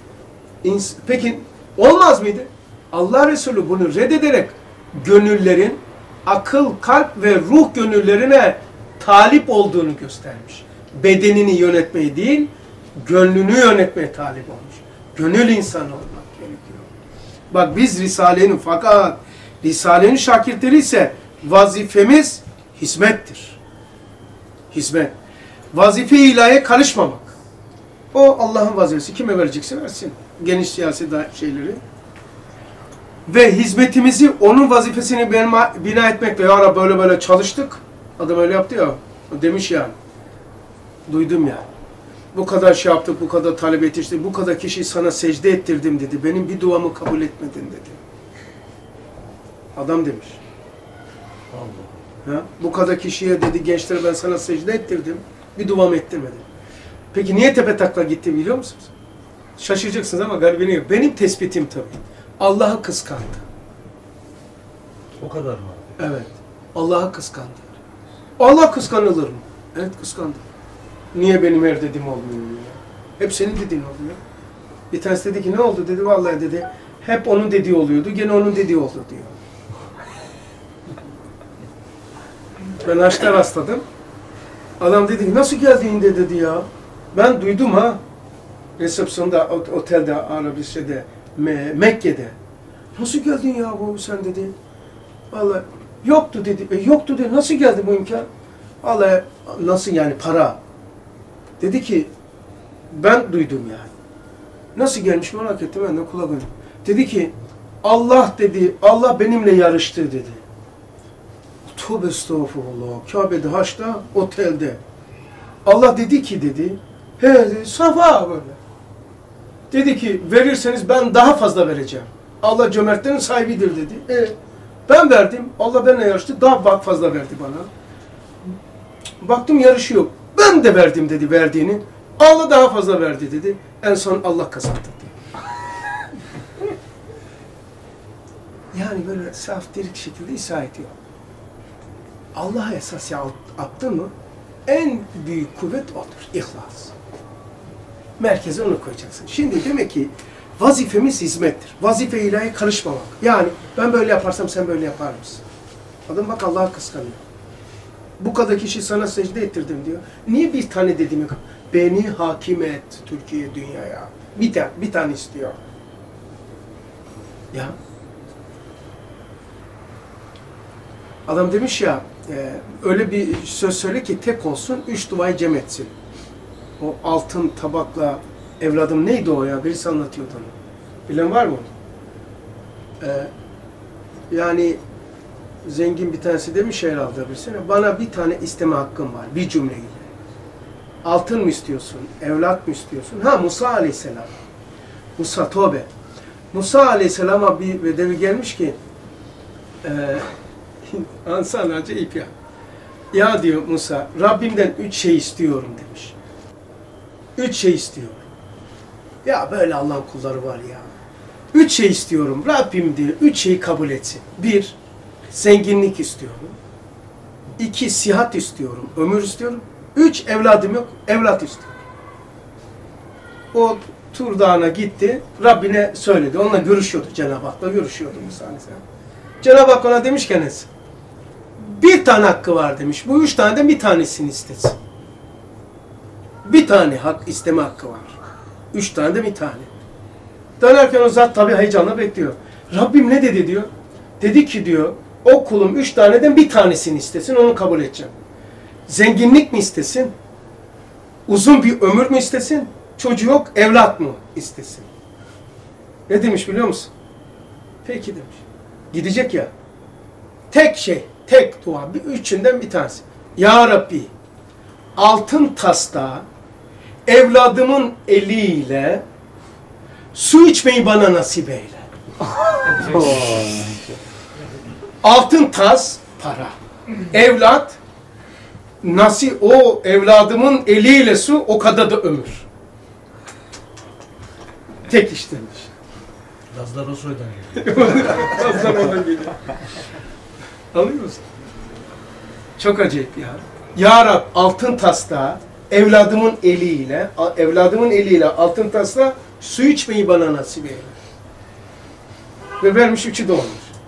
Peki olmaz mıydı? Allah Resulü bunu reddederek gönüllerin akıl, kalp ve ruh gönüllerine talip olduğunu göstermiş. Bedenini yönetmeyi değil, gönlünü yönetmeye talip olmuş. Gönül insanı olmak gerekiyor. Bak biz Risale'nin fakat Risale'nin şakirtleri ise vazifemiz hizmettir. Hizmet. Vazife-i ilahiye karışmamak. O Allah'ın vazifesi. Kime verecekse versin. Geniş siyasi şeyleri. Ve hizmetimizi onun vazifesini bina etmekle. Ya Rabbi böyle böyle çalıştık. Adam öyle yaptı ya. Demiş yani. Duydum ya. Bu kadar şey yaptık, bu kadar talep yetiştirdik, bu kadar kişiyi sana secde ettirdim dedi. Benim bir duamı kabul etmedin dedi. Adam demiş. Allah. Ha? Bu kadar kişiye dedi gençlere ben sana secde ettirdim. Bir duamı ettirmedin. Peki niye tepe takla gitti biliyor musunuz? Şaşıracaksınız ama garibini yok. Benim tespitim tabii. Allah'ı kıskandı. O kadar mı? Evet. Allah'ı kıskandı. Allah kıskanılır mı? Evet kıskandı. Niye benim her dediğim olmuyor ya? Hep senin dediğin oluyor. Bir tanesi dedi ki ne oldu dedi. Vallahi dedi hep onun dediği oluyordu. Gene onun dediği oldu diyor. Ben haçta rastladım. Adam dedi ki nasıl geldiğinde dedi ya. Ben duydum ha. Resepsiyonda, otelde, Arabistan'da, Me Mekke'de. Nasıl geldin ya bu sen dedi. Vallahi yoktu dedi. E, yoktu dedi. Nasıl geldi bu imkan? Vallahi nasıl yani para? Dedi ki ben duydum yani. Nasıl gelmiş merak ettim, ben de kulak verdim. Dedi ki Allah dedi, Allah benimle yarıştı dedi. Tövbe estağfurullah. Kabe'de, Haç'ta, otelde. Allah dedi ki dedi, he dedi, safa böyle. Dedi ki verirseniz ben daha fazla vereceğim. Allah cömertlerin sahibidir dedi. E, ben verdim, Allah benimle yarıştı, daha fazla verdi bana. Baktım yarışı yok. Ben de verdim dedi verdiğini. Allah daha fazla verdi dedi. En son Allah kazandı dedi. Yani böyle saf derik şekilde izah ediyor. Allah'a esas attın mı en büyük kuvvet odur. İhlas. Merkeze onu koyacaksın. Şimdi demek ki vazifemiz hizmettir. Vazife ilahi karışmamak. Yani ben böyle yaparsam sen böyle yapar mısın? Adam bak Allah'a kıskanıyor. Bu kadar kişi sana secde ettirdim diyor. Niye bir tane dediğimi beni hakim et Türkiye dünyaya. Bir tane, bir tane istiyor. Ya. Adam demiş ya, e, öyle bir söz söyle ki tek olsun, üç duayı cem etsin. O altın tabakla evladım neydi o ya? Birisi anlatıyordu onu. Bilen var mı? E, yani zengin bir tanesi demiş herhalde bir sene, bana bir tane isteme hakkım var, bir cümleyle. Altın mı istiyorsun, evlat mı istiyorsun? Ha, Musa Aleyhisselam. Musa, tövbe. Musa Aleyhisselam'a bir bedevi gelmiş ki, e, Ansan acayip ya. Ya diyor Musa, Rabbimden üç şey istiyorum demiş. Üç şey istiyorum. Ya böyle Allah'ın kulları var ya. Üç şey istiyorum. Rabbim diyor, üç şeyi kabul etsin. Bir, zenginlik istiyorum. İki, sihat istiyorum. Ömür istiyorum. Üç, evladım yok. Evlat istiyorum. O Tur Dağı'na gitti. Rabbine söyledi. Onunla görüşüyordu. Cenab-ı Hak'la görüşüyordu Musa Aleyhisselam. Cenab-ı Hak ona demiş ki bir tane hakkı var demiş. Bu üç taneden bir tanesini istesin. Bir tane hak isteme hakkı var. Üç tane de bir tane. Dönerken o zat tabi heyecanla bekliyor. Rabbim ne dedi diyor. Dedi ki diyor, o kulum üç taneden bir tanesini istesin, onu kabul edeceğim. Zenginlik mi istesin? Uzun bir ömür mü istesin? Çocuğu yok, evlat mı istesin? Ne demiş biliyor musun? Peki demiş. Gidecek ya. Tek şey, tek dua, bir üçünden bir tanesi. Ya Rabbi, altın tasta evladımın eliyle su içmeyi bana nasip eyle. Altın tas, para. Evlat, nasıl o evladımın eliyle su, o kadar da ömür. Tek iş demiş. Lazlar o soydan geliyor. Lazlar oradan geliyor. Anlıyor musun? Çok acayip ya. Ya Rab, altın tasta evladımın eliyle, evladımın eliyle altın tasta su içmeyi bana nasip eyle. Ve vermiş, üçü de olmuş.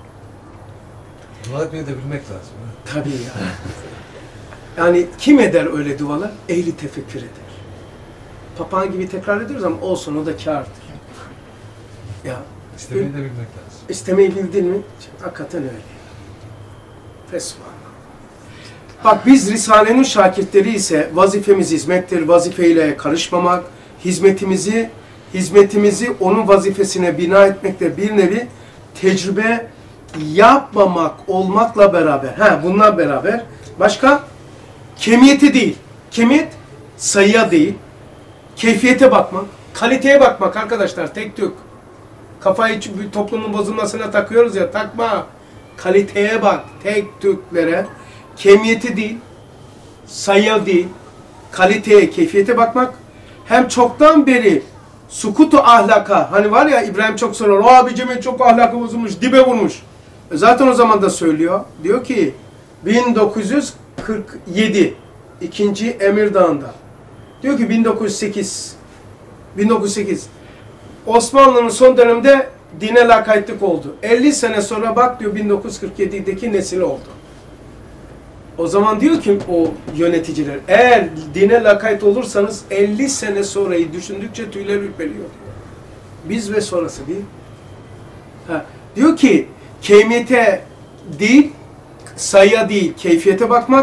Dua etmeyi de bilmek lazım. Tabii ya. Yani kim eder öyle dualar? Ehli tefekkür eder. Papağan gibi tekrar ediyoruz ama olsun, o da kârdır. Ya, İstemeyi de bilmek lazım. İstemeyi bildin mi? Hakikaten öyle. Fesubhanallah. Bak biz Risale'nin şakirtleri ise vazifemiz hizmettir. Vazifeyle karışmamak, hizmetimizi hizmetimizi onun vazifesine bina etmekle bir nevi tecrübe yapmamak olmakla beraber. Ha, bununla beraber başka kemiyeti değil. Kemiyet sayıya değil. Keyfiyete bakmak, kaliteye bakmak arkadaşlar, tek tük. Kafayı toplumun bozulmasına takıyoruz ya, takma. Kaliteye bak, tek tüklere. Kemiyeti değil, sayıya değil, kaliteye, keyfiyete bakmak. Hem çoktan beri sukutu ahlaka, hani var ya İbrahim çok sorar, o abicimin çok ahlakı bozulmuş, dibe vurmuş. E zaten o zaman da söylüyor. Diyor ki bin dokuz yüz kırk yedi ikinci Emirdağ'ında. Diyor ki bin dokuz yüz sekiz bin dokuz yüz sekiz Osmanlı'nın son döneminde dine lakaytlık oldu. elli sene sonra bak diyor bin dokuz yüz kırk yedideki nesil oldu. O zaman diyor ki o yöneticiler, eğer dine lakayt olursanız elli sene sonrayı düşündükçe tüyler ürperiyor diyor. Biz ve sonrası değil. Ha, diyor ki kemiyete değil, sayıya değil, keyfiyete bakmak,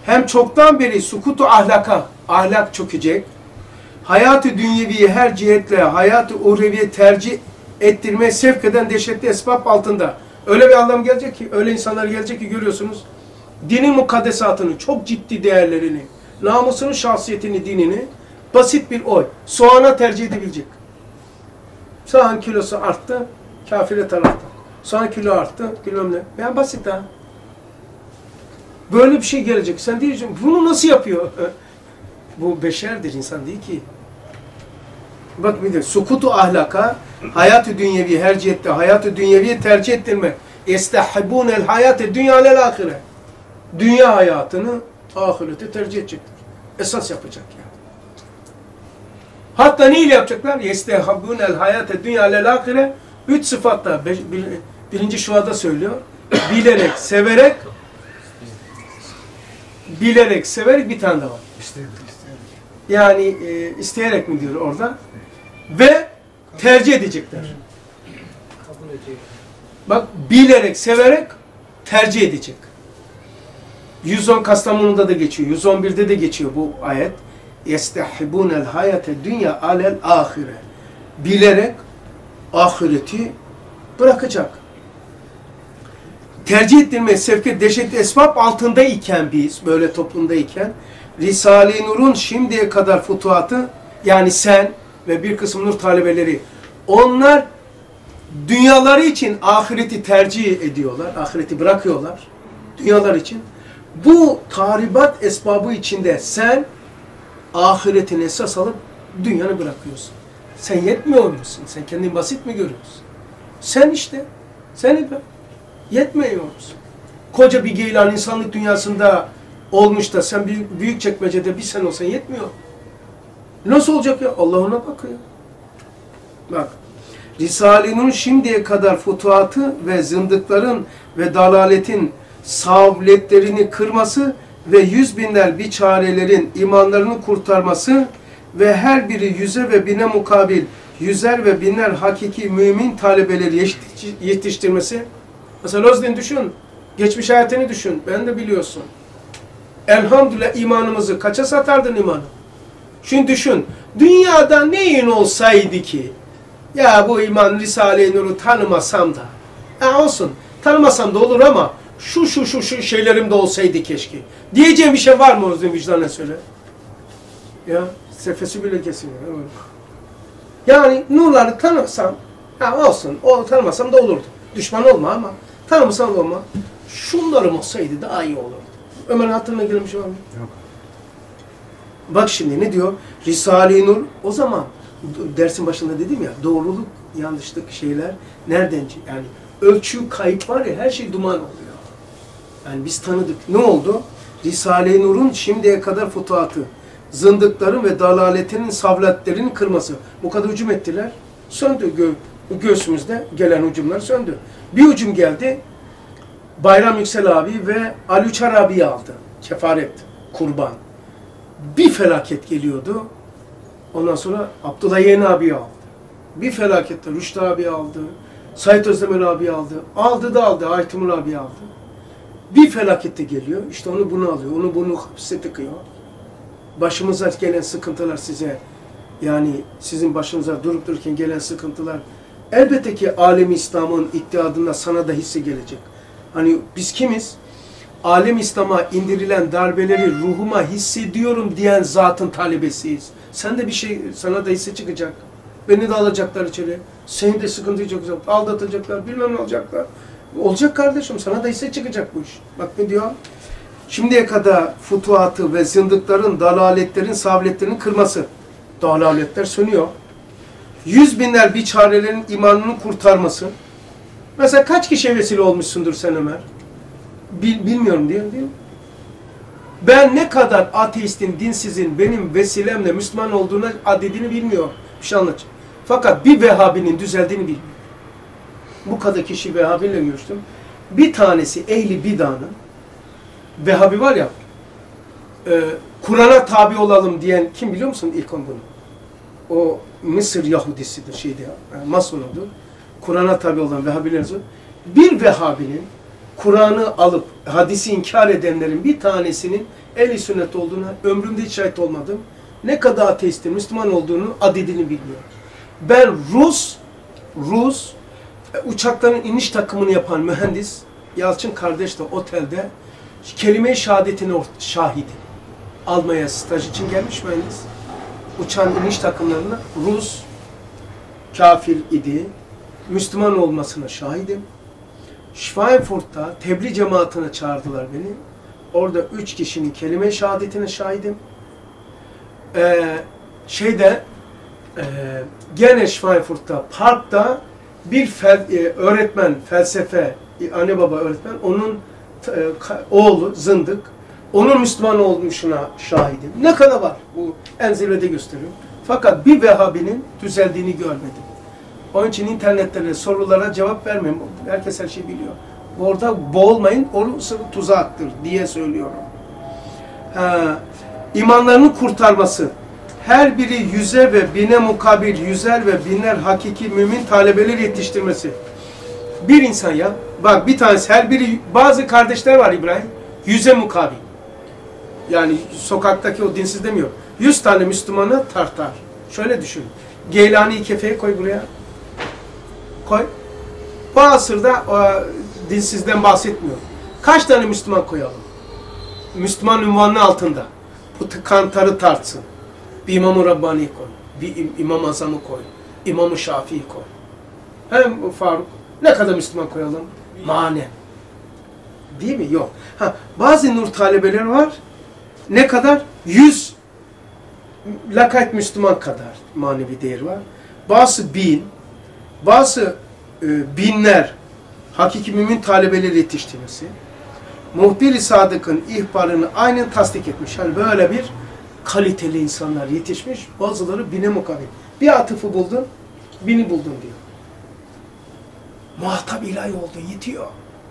hem çoktan beri sukutu ahlaka, ahlak çökecek, hayatı dünyeviyi her cihetle hayatı uhreviye tercih ettirmeye sevk eden dehşetli esbab altında. Öyle bir adam gelecek ki, öyle insanlar gelecek ki görüyorsunuz, dinin mukaddesatını, çok ciddi değerlerini, namusunu, şahsiyetini, dinini basit bir oy, soğana tercih edebilecek. Soğan kilosu arttı, kafire tarafta. Soğan kilo arttı, bilmem ne. Yani basit ha. Böyle bir şey gelecek. Sen diyeceksin, bunu nasıl yapıyor? Bu beşerdir, insan değil ki. Bak bir de sukutu ahlaka, hayatı dünyevi her cihette, hayatı dünyeviye tercih ettirmek. Estahibunel hayatı dünya lel ahire. Dünya hayatını ahirete tercih edecektir. Esas yapacak yani. Hatta neyle yapacaklar? Yestehhabunel hayate dünya lel ahire. Üç sıfatla beş, bir, birinci şuada söylüyor. Bilerek, severek, bilerek, severek bir tane de var. Yani e, isteyerek mi diyor orada? Ve tercih edecekler. Kabul ediyor. Bak, bilerek, severek tercih edecek. yüz on Kastamonu'da da geçiyor. yüz on birde de geçiyor bu ayet. Yestahibunel hayate dünya alel ahire. Bilerek ahireti bırakacak. Tercih ettirmeye sevk et dehşetli esbab altındayken biz, böyle toplumdayken, Risale-i Nur'un şimdiye kadar futuhatı, yani sen ve bir kısım nur talebeleri, onlar dünyaları için ahireti tercih ediyorlar, ahireti bırakıyorlar, dünyalar için. Bu tahribat esbabı içinde sen ahiretini esas alıp dünyanı bırakıyorsun. Sen yetmiyor musun? Sen kendini basit mi görüyorsun? Sen işte, seni de yetmiyor musun? Koca bir geylan insanlık dünyasında olmuş da sen büyük, büyük çekmecede bir sen olsan yetmiyor. Nasıl olacak ya? Allah ona bakıyor. Bak, Risale-i Nur'un şimdiye kadar futuhatı ve zındıkların ve dalaletin savletlerini kırması ve yüz binler biçarelerin imanlarını kurtarması ve her biri yüze ve bine mukabil yüzer ve binler hakiki mümin talebeleri yetiştirmesi. Mesela Özden düşün, geçmiş hayatını düşün, ben de biliyorsun. Elhamdülillah imanımızı kaça satardın imanı? Şimdi düşün, dünyada neyin olsaydı ki, ya bu iman Risale-i Nur'u tanımasam da, ya olsun, tanımasam da olur ama şu şu şu şu şeylerim de olsaydı keşke. Diyeceğim bir şey var mı Özden, vicdanına söyle? Ya, sefesi bile kesiliyor. Yani nurları tanımasam, ya olsun, o tanımasam da olurdu. Düşman olma ama, tanımasam da olma. Şunlarım olsaydı daha iyi olurdu. Ömer'in hatırına gelen bir şey var mı? Yok. Bak şimdi ne diyor? Risale-i Nur, o zaman dersin başında dedim ya, doğruluk, yanlışlık şeyler nereden? Yani ölçü, kayıp var ya, her şey duman oluyor. Yani biz tanıdık. Ne oldu? Risale-i Nur'un şimdiye kadar futuhatı, zındıkların ve dalaletinin savlatlarının kırması. Bu kadar hücum ettiler. Söndü. Gö göğsümüzde gelen hücumlar söndü. Bir hücum geldi. Bayram Yüksel abi ve Ali Uçar abi aldı. Kefaret, kurban. Bir felaket geliyordu. Ondan sonra Abdullah Yeğeni abi aldı. Bir felakette Rüştü abi aldı. Sait Özdemir abi aldı. Aldı da aldı. Aytimur abi aldı. Bir felakette geliyor. İşte onu bunu alıyor. Onu bunu hapse tıkıyor. Başımıza gelen sıkıntılar size, yani sizin başınıza durup dururken gelen sıkıntılar, elbette ki alem-i İslam'ın ittihadında sana da hissi gelecek. Hani biz kimiz? Alem-i İslam'a indirilen darbeleri ruhuma hissediyorum diyen zatın talebesiyiz. Sen de bir şey, sana da hisse çıkacak. Beni de alacaklar içeri. Seni de sıkıntı çıkacak. Aldatacaklar, bilmem ne olacaklar. Olacak kardeşim, sana da hisse çıkacak bu iş. Bak ne diyor? Şimdiye kadar futuhatı ve zındıkların, dalaletlerin, savletlerin kırması. Dalaletler sönüyor. Yüz binler biçarelerin imanını kurtarması. Mesela kaç kişiye vesile olmuşsundur sen Ömer? Bil, bilmiyorum diyor, değil mi? Ben ne kadar ateistin, dinsizin benim vesilemle Müslüman olduğuna adedini bilmiyor. Bir şey anlatacağım. Fakat bir Vehhabinin düzeldiğini bilmiyor. Bu kadar kişi Vehhabiyle görüştüm. Bir tanesi ehli bidanın, Vehhabi var ya, e, Kur'an'a tabi olalım diyen kim biliyor musun ilk onu bunu? O Mısır Yahudisidir, şeydi ya, yani Masonudur. Kur'an'a tabi olan Vehhabiler. Bir Vehhabinin Kur'an'ı alıp hadisi inkar edenlerin bir tanesinin ehl-i sünnet olduğuna ömrümde hiç şahit olmadım. Ne kadar ateistin, Müslüman olduğunu adedini bilmiyor. Ben Rus, Rus uçakların iniş takımını yapan mühendis Yalçın kardeş de otelde kelime-i şehadetine şahidim. Almanya staj için gelmiş mühendis. Uçağın iniş takımlarına Rus kafir idi. Müslüman olmasına şahidim. Schweinfurt'ta tebliğ cemaatine çağırdılar beni. Orada üç kişinin kelime-i şehadetine şahidim. Ee, şeyde e, gene Schweinfurt'ta parkta bir fel, e, öğretmen, felsefe, anne baba öğretmen, onun e, oğlu zındık, onun Müslüman olmuşuna şahidim. Ne kadar var? Bu en zirvede gösteriyor. Fakat bir Vehhabinin düzeldiğini görmedim. Onun için internetlerde sorulara cevap vermeyin. Herkes her şeyi biliyor. Orada boğulmayın, orası tuzaktır diye söylüyorum. Ha, imanlarının kurtarması, her biri yüze ve bine mukabil yüzer ve binler hakiki mümin talebeler yetiştirmesi. Bir insan ya, bak bir tanesi, her biri, bazı kardeşler var İbrahim, yüze mukabil. Yani sokaktaki o dinsiz demiyor. Yüz tane Müslümanı tartar. Şöyle düşün. Geylani'yi kefeye koy buraya. Koy. Bu asırda o, dinsizden bahsetmiyor. Kaç tane Müslüman koyalım? Müslüman ünvanı altında. Bu kantarı tartsın. Bir İmam-ı Rabbani'yi koy. Bir İmam-ı Azam'ı koy. İmam-ı Şafii'yi koy. Hem Faruk. Ne kadar Müslüman koyalım? Mane. Değil mi? Yok. Ha, bazı nur talebeleri var. Ne kadar? Yüz lakayt Müslüman kadar manevi değeri var. Bazı bin, bazı e, binler hakiki mümin talebeleri yetiştirmesi. Muhbir-i Sadık'ın ihbarını aynen tasdik etmiş. Yani böyle bir kaliteli insanlar yetişmiş. Bazıları bine mukabil. Bir atıfı buldun, bini buldun diyor. Muhatap ilahi oldu, yetiyor.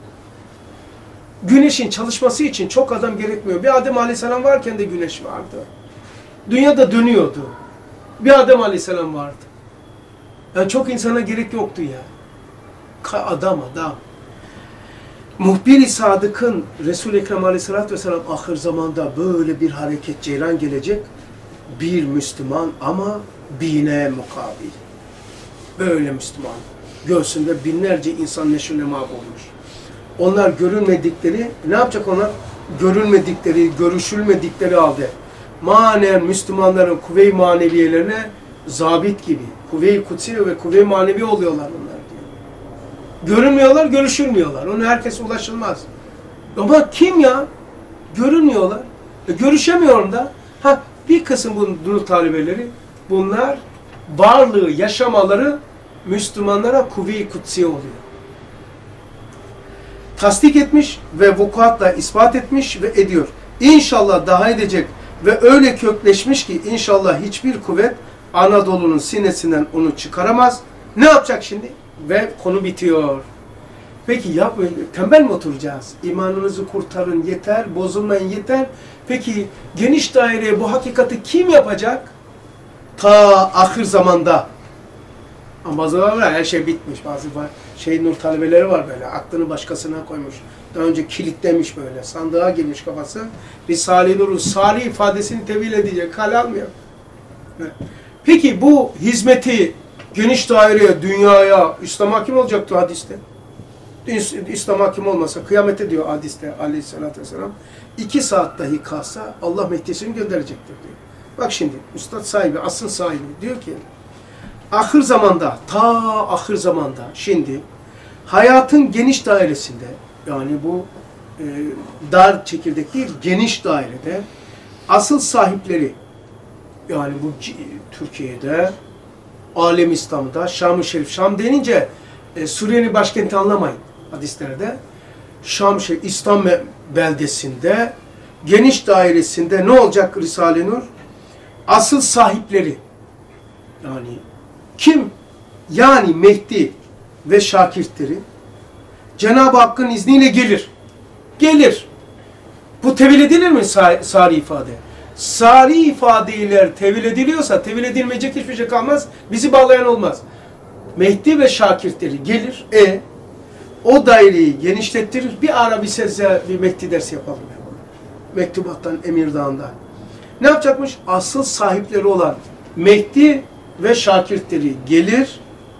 Güneşin çalışması için çok adam gerekmiyor. Bir Adem Aleyhisselam varken de güneş vardı. Dünyada dönüyordu. Bir Adem Aleyhisselam vardı. Yani çok insana gerek yoktu ya. Adam adam. Muhbir-i Sadık'ın Resul-i Ekrem Aleyhisselatü Vesselam ahir zamanda böyle bir hareket ceylan gelecek. Bir Müslüman ama bine mukabil. Böyle Müslüman. Göğsünde binlerce insan neşrine mahvolmuş. Onlar görünmedikleri, ne yapacak onlar? Görünmedikleri, görüşülmedikleri halde manen Müslümanların kuvve-i maneviyelerine zabit gibi, kuvve-i kutsiye ve kuvve-i manevi oluyorlar onlar diyor. Görünmüyorlar, görüşülmüyorlar. Ona herkes ulaşılmaz. Ama kim ya? Görünmüyorlar. E, görüşemiyorum da. Ha, bir kısım bu nur talebeleri, bunlar varlığı, yaşamaları Müslümanlara kuvve-i kutsiye oluyor. Tasdik etmiş ve vukuatla ispat etmiş ve ediyor. İnşallah daha edecek ve öyle kökleşmiş ki inşallah hiçbir kuvvet Anadolu'nun sinesinden onu çıkaramaz. Ne yapacak şimdi? Ve konu bitiyor. Peki ya tembel mi oturacağız? İmanınızı kurtarın yeter, bozulmayın yeter. Peki geniş daireye bu hakikati kim yapacak? Ta ahir zamanda. Ama bazıları var, her şey bitmiş. Bazı var, şey nur talebeleri var böyle, aklını başkasına koymuş. Daha önce kilitlemiş böyle, sandığa girmiş kafası. Risale-i Nur'un sari ifadesini tevil edecek, hal almıyor. Peki bu hizmeti geniş daireye, dünyaya, İslam hakim olacaktı hadiste. İslam hakim olmasa, kıyamete diyor hadiste aleyhissalatü vesselam, iki saat dahi kalsa Allah Mehdi'sini gönderecektir diyor. Bak şimdi, üstad sahibi, asıl sahibi diyor ki, ahir zamanda, ta ahir zamanda, şimdi hayatın geniş dairesinde, yani bu e, dar çekirdek değil, geniş dairede asıl sahipleri, yani bu Türkiye'de, Alem İslam'da, Şam-ı Şerif, Şam denince e, Suriye'nin başkenti anlamayın hadislerde. Şam-ı Şerif, İslam beldesinde, geniş dairesinde ne olacak Risale-i Nur? Asıl sahipleri, yani kim? Yani Mehdi ve şakirtleri Cenab-ı Hakk'ın izniyle gelir. Gelir. Bu tevil edilir mi sari ifade? Sari ifadeler tevil ediliyorsa tevil edilmeyecek hiçbir şey kalmaz. Bizi bağlayan olmaz. Mehdi ve şakirtleri gelir. E o daireyi genişlettirir. Bir ara bir size bir Mehdi dersi yapalım. Mektubattan, Emir Dağı'ndan. Ne yapacakmış? Asıl sahipleri olan Mehdi ve şakirtleri gelir.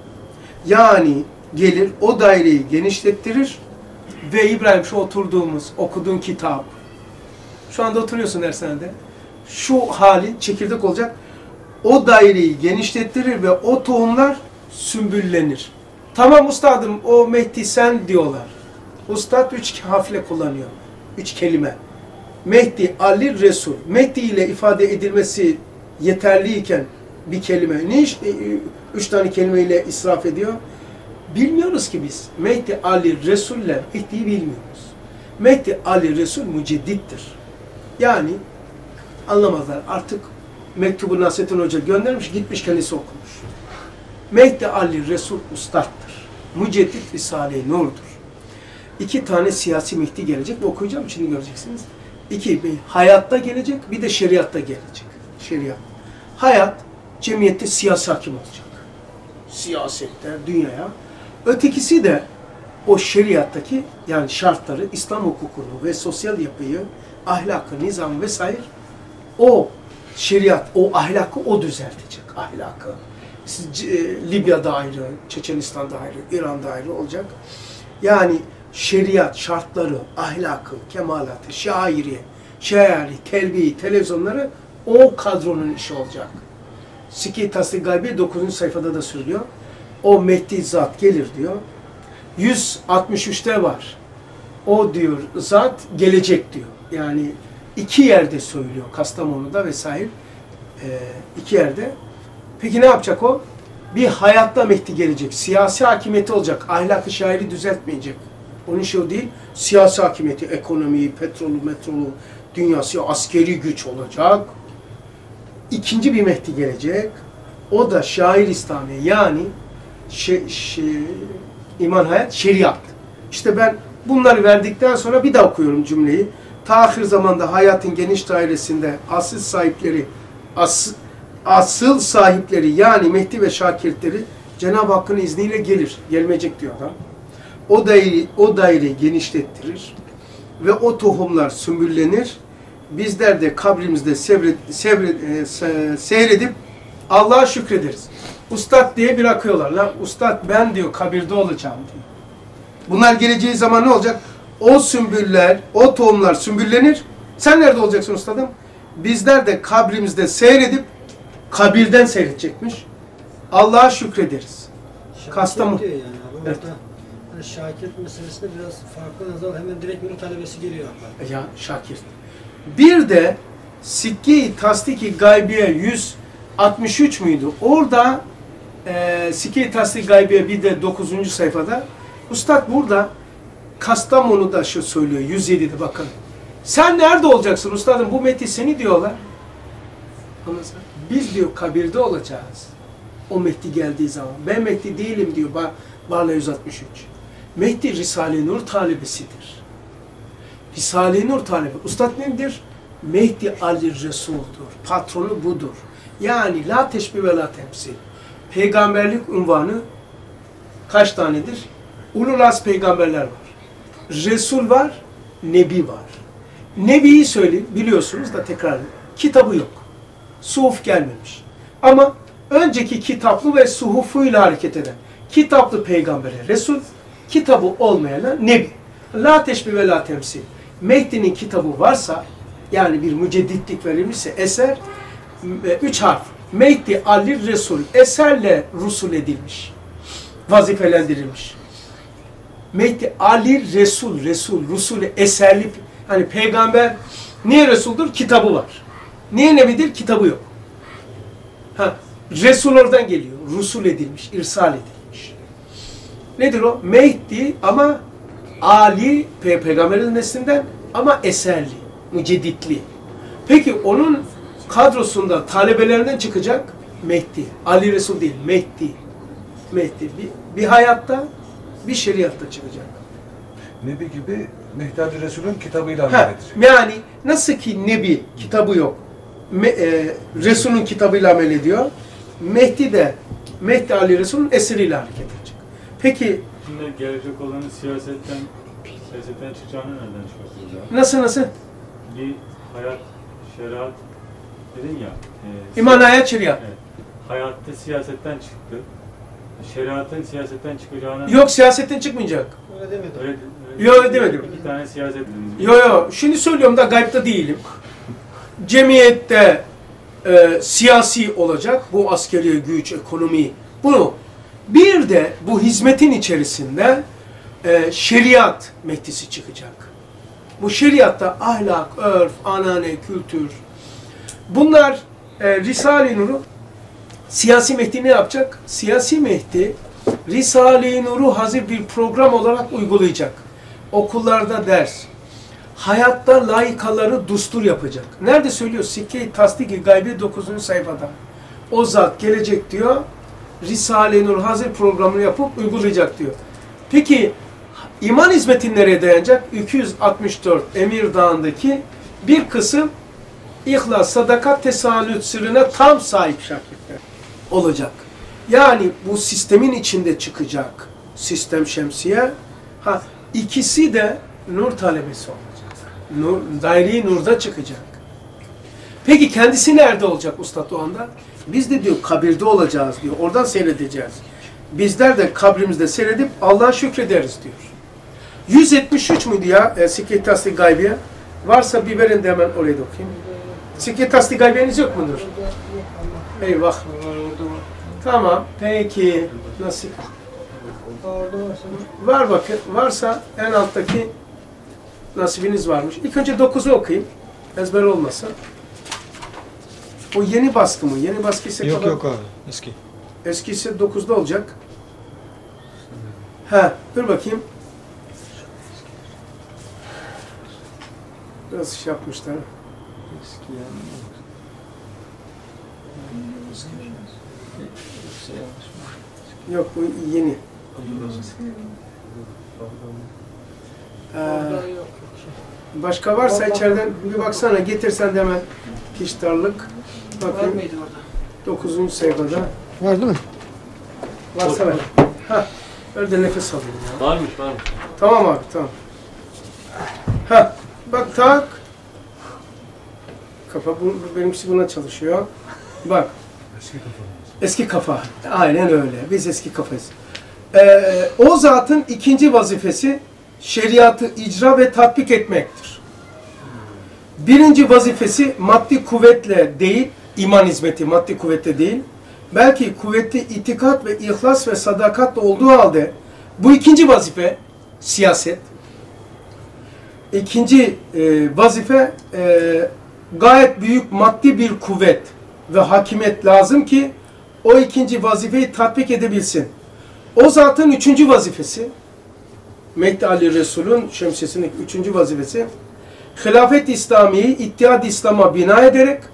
Yani gelir, o daireyi genişlettirir ve İbrahim şu oturduğumuz, okuduğun kitap, şu anda oturuyorsun dershanede, şu hali çekirdek olacak, o daireyi genişlettirir ve o tohumlar sümbüllenir. Tamam ustadım, o Mehdi sen diyorlar. Ustad üç harfle kullanıyor, üç kelime. Mehdi, Ali, Resul. Mehdi ile ifade edilmesi yeterliyken bir kelime, ne iş, üç tane kelimeyle israf ediyor? Bilmiyoruz ki biz. Mehdi, Ali, Resul'le Mehdi'yi bilmiyoruz. Mehdi, Ali, Resul müceddittir. Yani anlamazlar. Artık mektubu Nasrettin Hoca göndermiş, gitmiş kendisi okumuş. Mehdi, Ali, Resul ustattır. Müceddit Risale-i Nur'dur. İki tane siyasi Mehdi gelecek. Okuyacağım, şimdi göreceksiniz. İki, bir hayatta gelecek, bir de şeriatta gelecek. Şeriat. Hayat, cemiyette siyasi hakim olacak. Siyasette, dünyaya. Ötekisi de o şeriattaki, yani şartları, İslam hukukunu ve sosyal yapıyı, ahlakı, nizam vesaire, o şeriat, o ahlakı o düzeltecek, ahlakı. Siz, e, Libya'da ayrı, Çeçenistan'da ayrı, İran'da ayrı olacak. Yani şeriat, şartları, ahlakı, kemalatı, şairi, şairi, terbiye, televizyonları o kadronun işi olacak. Sike-i Tasdik Gaybi dokuzuncu sayfada da söylüyor. O Mehdi zat gelir diyor. yüz altmış üçte var. O diyor zat gelecek diyor. Yani iki yerde söylüyor. Kastamonu'da vesaire. Ee, iki yerde. Peki ne yapacak o? Bir hayatta Mehdi gelecek. Siyasi hakimiyeti olacak. Ahlakı şairi düzeltmeyecek. Onun işi o değil. Siyasi hakimiyeti, ekonomiyi, petrolü, metrolü, dünyası, askeri güç olacak. İkinci bir Mehdi gelecek. O da şair İslami, yani şe, şe, iman, hayat, şeriat. İşte ben bunları verdikten sonra bir daha okuyorum cümleyi. Ta ahir zamanda hayatın geniş dairesinde asıl sahipleri, as, asıl sahipleri yani Mehdi ve şakirtleri Cenab-ı Hakk'ın izniyle gelir. Gelmeyecek diyor adam. O daire, o daireyi genişlettirir ve o tohumlar sümbüllenir. Bizler de kabrimizde sevret, sevret, e, se, seyredip Allah'a şükrederiz. Ustad diye bir akıyorlar. Lan ustad ben diyor kabirde olacağım diyor. Bunlar geleceği zaman ne olacak? O sümbüller, o tohumlar sümbüllenir. Sen nerede olacaksın ustadım? Bizler de kabrimizde seyredip kabirden seyredecekmiş. Allah'a şükrederiz. Kastamonu. Diyor yani abi. Evet. Orada hani şakir meselesinde biraz farklı nazar, hemen direkt bir talebesi geliyor akla. Ya şakir. Bir de Sikke-i Tasdik-i Gaybiye yüz altmış üç müydü? Orada e, Sikke-i Tasdik-i Gaybiye bir de dokuzuncu sayfada Ustad burada Kastamonu'da şu söylüyor, yüz yedide bakın. Sen nerede olacaksın ustadım? Bu Mehdi seni diyorlar. Biz diyor kabirde olacağız. O Mehdi geldiği zaman. Ben Mehdi değilim diyor Barla yüz altmış üç. Mehdi Risale-i Nur talebesidir. Risale-i Nur talebi. Ustad nedir? Mehdi Ali Resul'dur. Patronu budur. Yani la teşbih ve la temsil. Peygamberlik unvanı kaç tanedir? Ulul az peygamberler var. Resul var, Nebi var. Nebi'yi söyleyeyim, biliyorsunuz da tekrar kitabı yok. Suhuf gelmemiş. Ama önceki kitaplı ve suhufuyla hareket eden kitaplı peygambere Resul, kitabı olmayana Nebi. La teşbih ve la temsil. Mehdi'nin kitabı varsa, yani bir mücedditlik verilmişse eser, üç harf. Mehdi, Ali, Resul. Eserle rusul edilmiş. Vazifelendirilmiş. Mehdi, Ali, Resul. Resul, Rusul, eserli. Hani peygamber niye Resul'dur? Kitabı var. Niye Nebidir? Kitabı yok. Ha, Resul oradan geliyor. Rusul edilmiş, irsal edilmiş. Nedir o? Mehdi ama Ali, pe peygamberin neslinden ama eserli, mücedditli. Peki onun kadrosunda talebelerinden çıkacak Mehdi. Ali Resul değil, Mehdi. Mehdi bir, bir hayatta, bir şeriatta çıkacak. Nebi gibi Mehdi Ali Resul'ün kitabıyla amel Ha, edecek. yani nasıl ki Nebi kitabı yok, Me, e, Resul'ün kitabıyla amel ediyor. Mehdi de Mehdi Ali Resul'ün eseriyle hareket edecek. Peki içinde gelecek olanın siyasetten siyasetten çıkacağını nereden çıkartıyoruz abi? Nasıl nasıl? Bir hayat, şeriat dedin ya. E, İman, hayat, şeriat. Evet. Hayatta siyasetten çıktı. Şeriatın siyasetten çıkacağını... Yok, siyasetten çıkmayacak. Öyle demedim. Öyle, öyle Yok, öyle demedim. İki tane siyaset dediniz. Yo yo, şimdi söylüyorum da gaybta değilim. Cemiyette e, siyasi olacak, bu askeri güç, ekonomi, bunu. Bir de bu hizmetin içerisinde e, şeriat mehdisi çıkacak. Bu şeriatta ahlak, örf, anane, kültür. Bunlar e, Risale-i Nur'u, siyasi Mehdi ne yapacak? Siyasi Mehdi, Risale-i Nur'u hazır bir program olarak uygulayacak. Okullarda ders, hayatta layıkaları dustur yapacak. Nerede söylüyor? Sikke-i Tasdik-i Gaybi dokuzuncu sayfada. O zat gelecek diyor, Risale-i Nur hazır programını yapıp uygulayacak diyor. Peki, iman hizmeti nereye dayanacak? iki yüz altmış dört Emir Dağı'ndaki bir kısım İhlas, sadakat, tesallüt sırrına tam sahip şakirtler olacak. Yani bu sistemin içinde çıkacak sistem şemsiye. Ha, ikisi de nur talebesi olacak. Nur, daire-i nurda çıkacak. Peki kendisi nerede olacak Ustad o anda? Biz de diyor kabirde olacağız diyor. Oradan seyredeceğiz. Bizler de kabrimizde seyredip Allah'a şükrederiz diyor. yüz yetmiş üç müydü ya e, Sikke-i Tasdik Gaybiye? Varsa bir verin de hemen oraya da okuyayım. Sikke-i Tasdik Gaybiyeniz yok mudur? Eyvah. Tamam. Peki. Nasıl? Var bakın. Varsa en alttaki nasibiniz varmış. İlk önce dokuzu okuyayım. Ezber olmasın. O yeni baskı mı? Yeni baskı ise Yok kadar... yok abi. Eski. Eski ise dokuzda olacak. Ha, dur bakayım. Biraz iş yapmışlar. Eski yani. Yok, bu yeni. Ee, başka varsa içeriden bir baksana, getirsen de hemen kişitarlık. Var Bakayım. mıydı orada? dokuzuncu sayfada. Var değil mi? Varsa ver. Ha, öyle nefes alayım ya. Varmış, varmış. Tamam abi, tamam. Ha, bak tak. Kafa, bu, benimkisi buna çalışıyor. Bak. Eski kafa. Eski kafa. Aynen öyle. Biz eski kafayız. Ee, o zatın ikinci vazifesi şeriatı icra ve tatbik etmektir. Birinci vazifesi maddi kuvvetle değil, iman hizmeti maddi kuvvetle değil, belki kuvvetli itikat ve ihlas ve sadakatla olduğu halde bu ikinci vazife siyaset. İkinci e, vazife e, gayet büyük maddi bir kuvvet ve hakimiyet lazım ki o ikinci vazifeyi tatbik edebilsin. O zatın üçüncü vazifesi, Mehdi Ali Resul'ün şemsiyesinin üçüncü vazifesi, Hilafet-i İslami'yi İttihad-ı İslam'a bina ederek,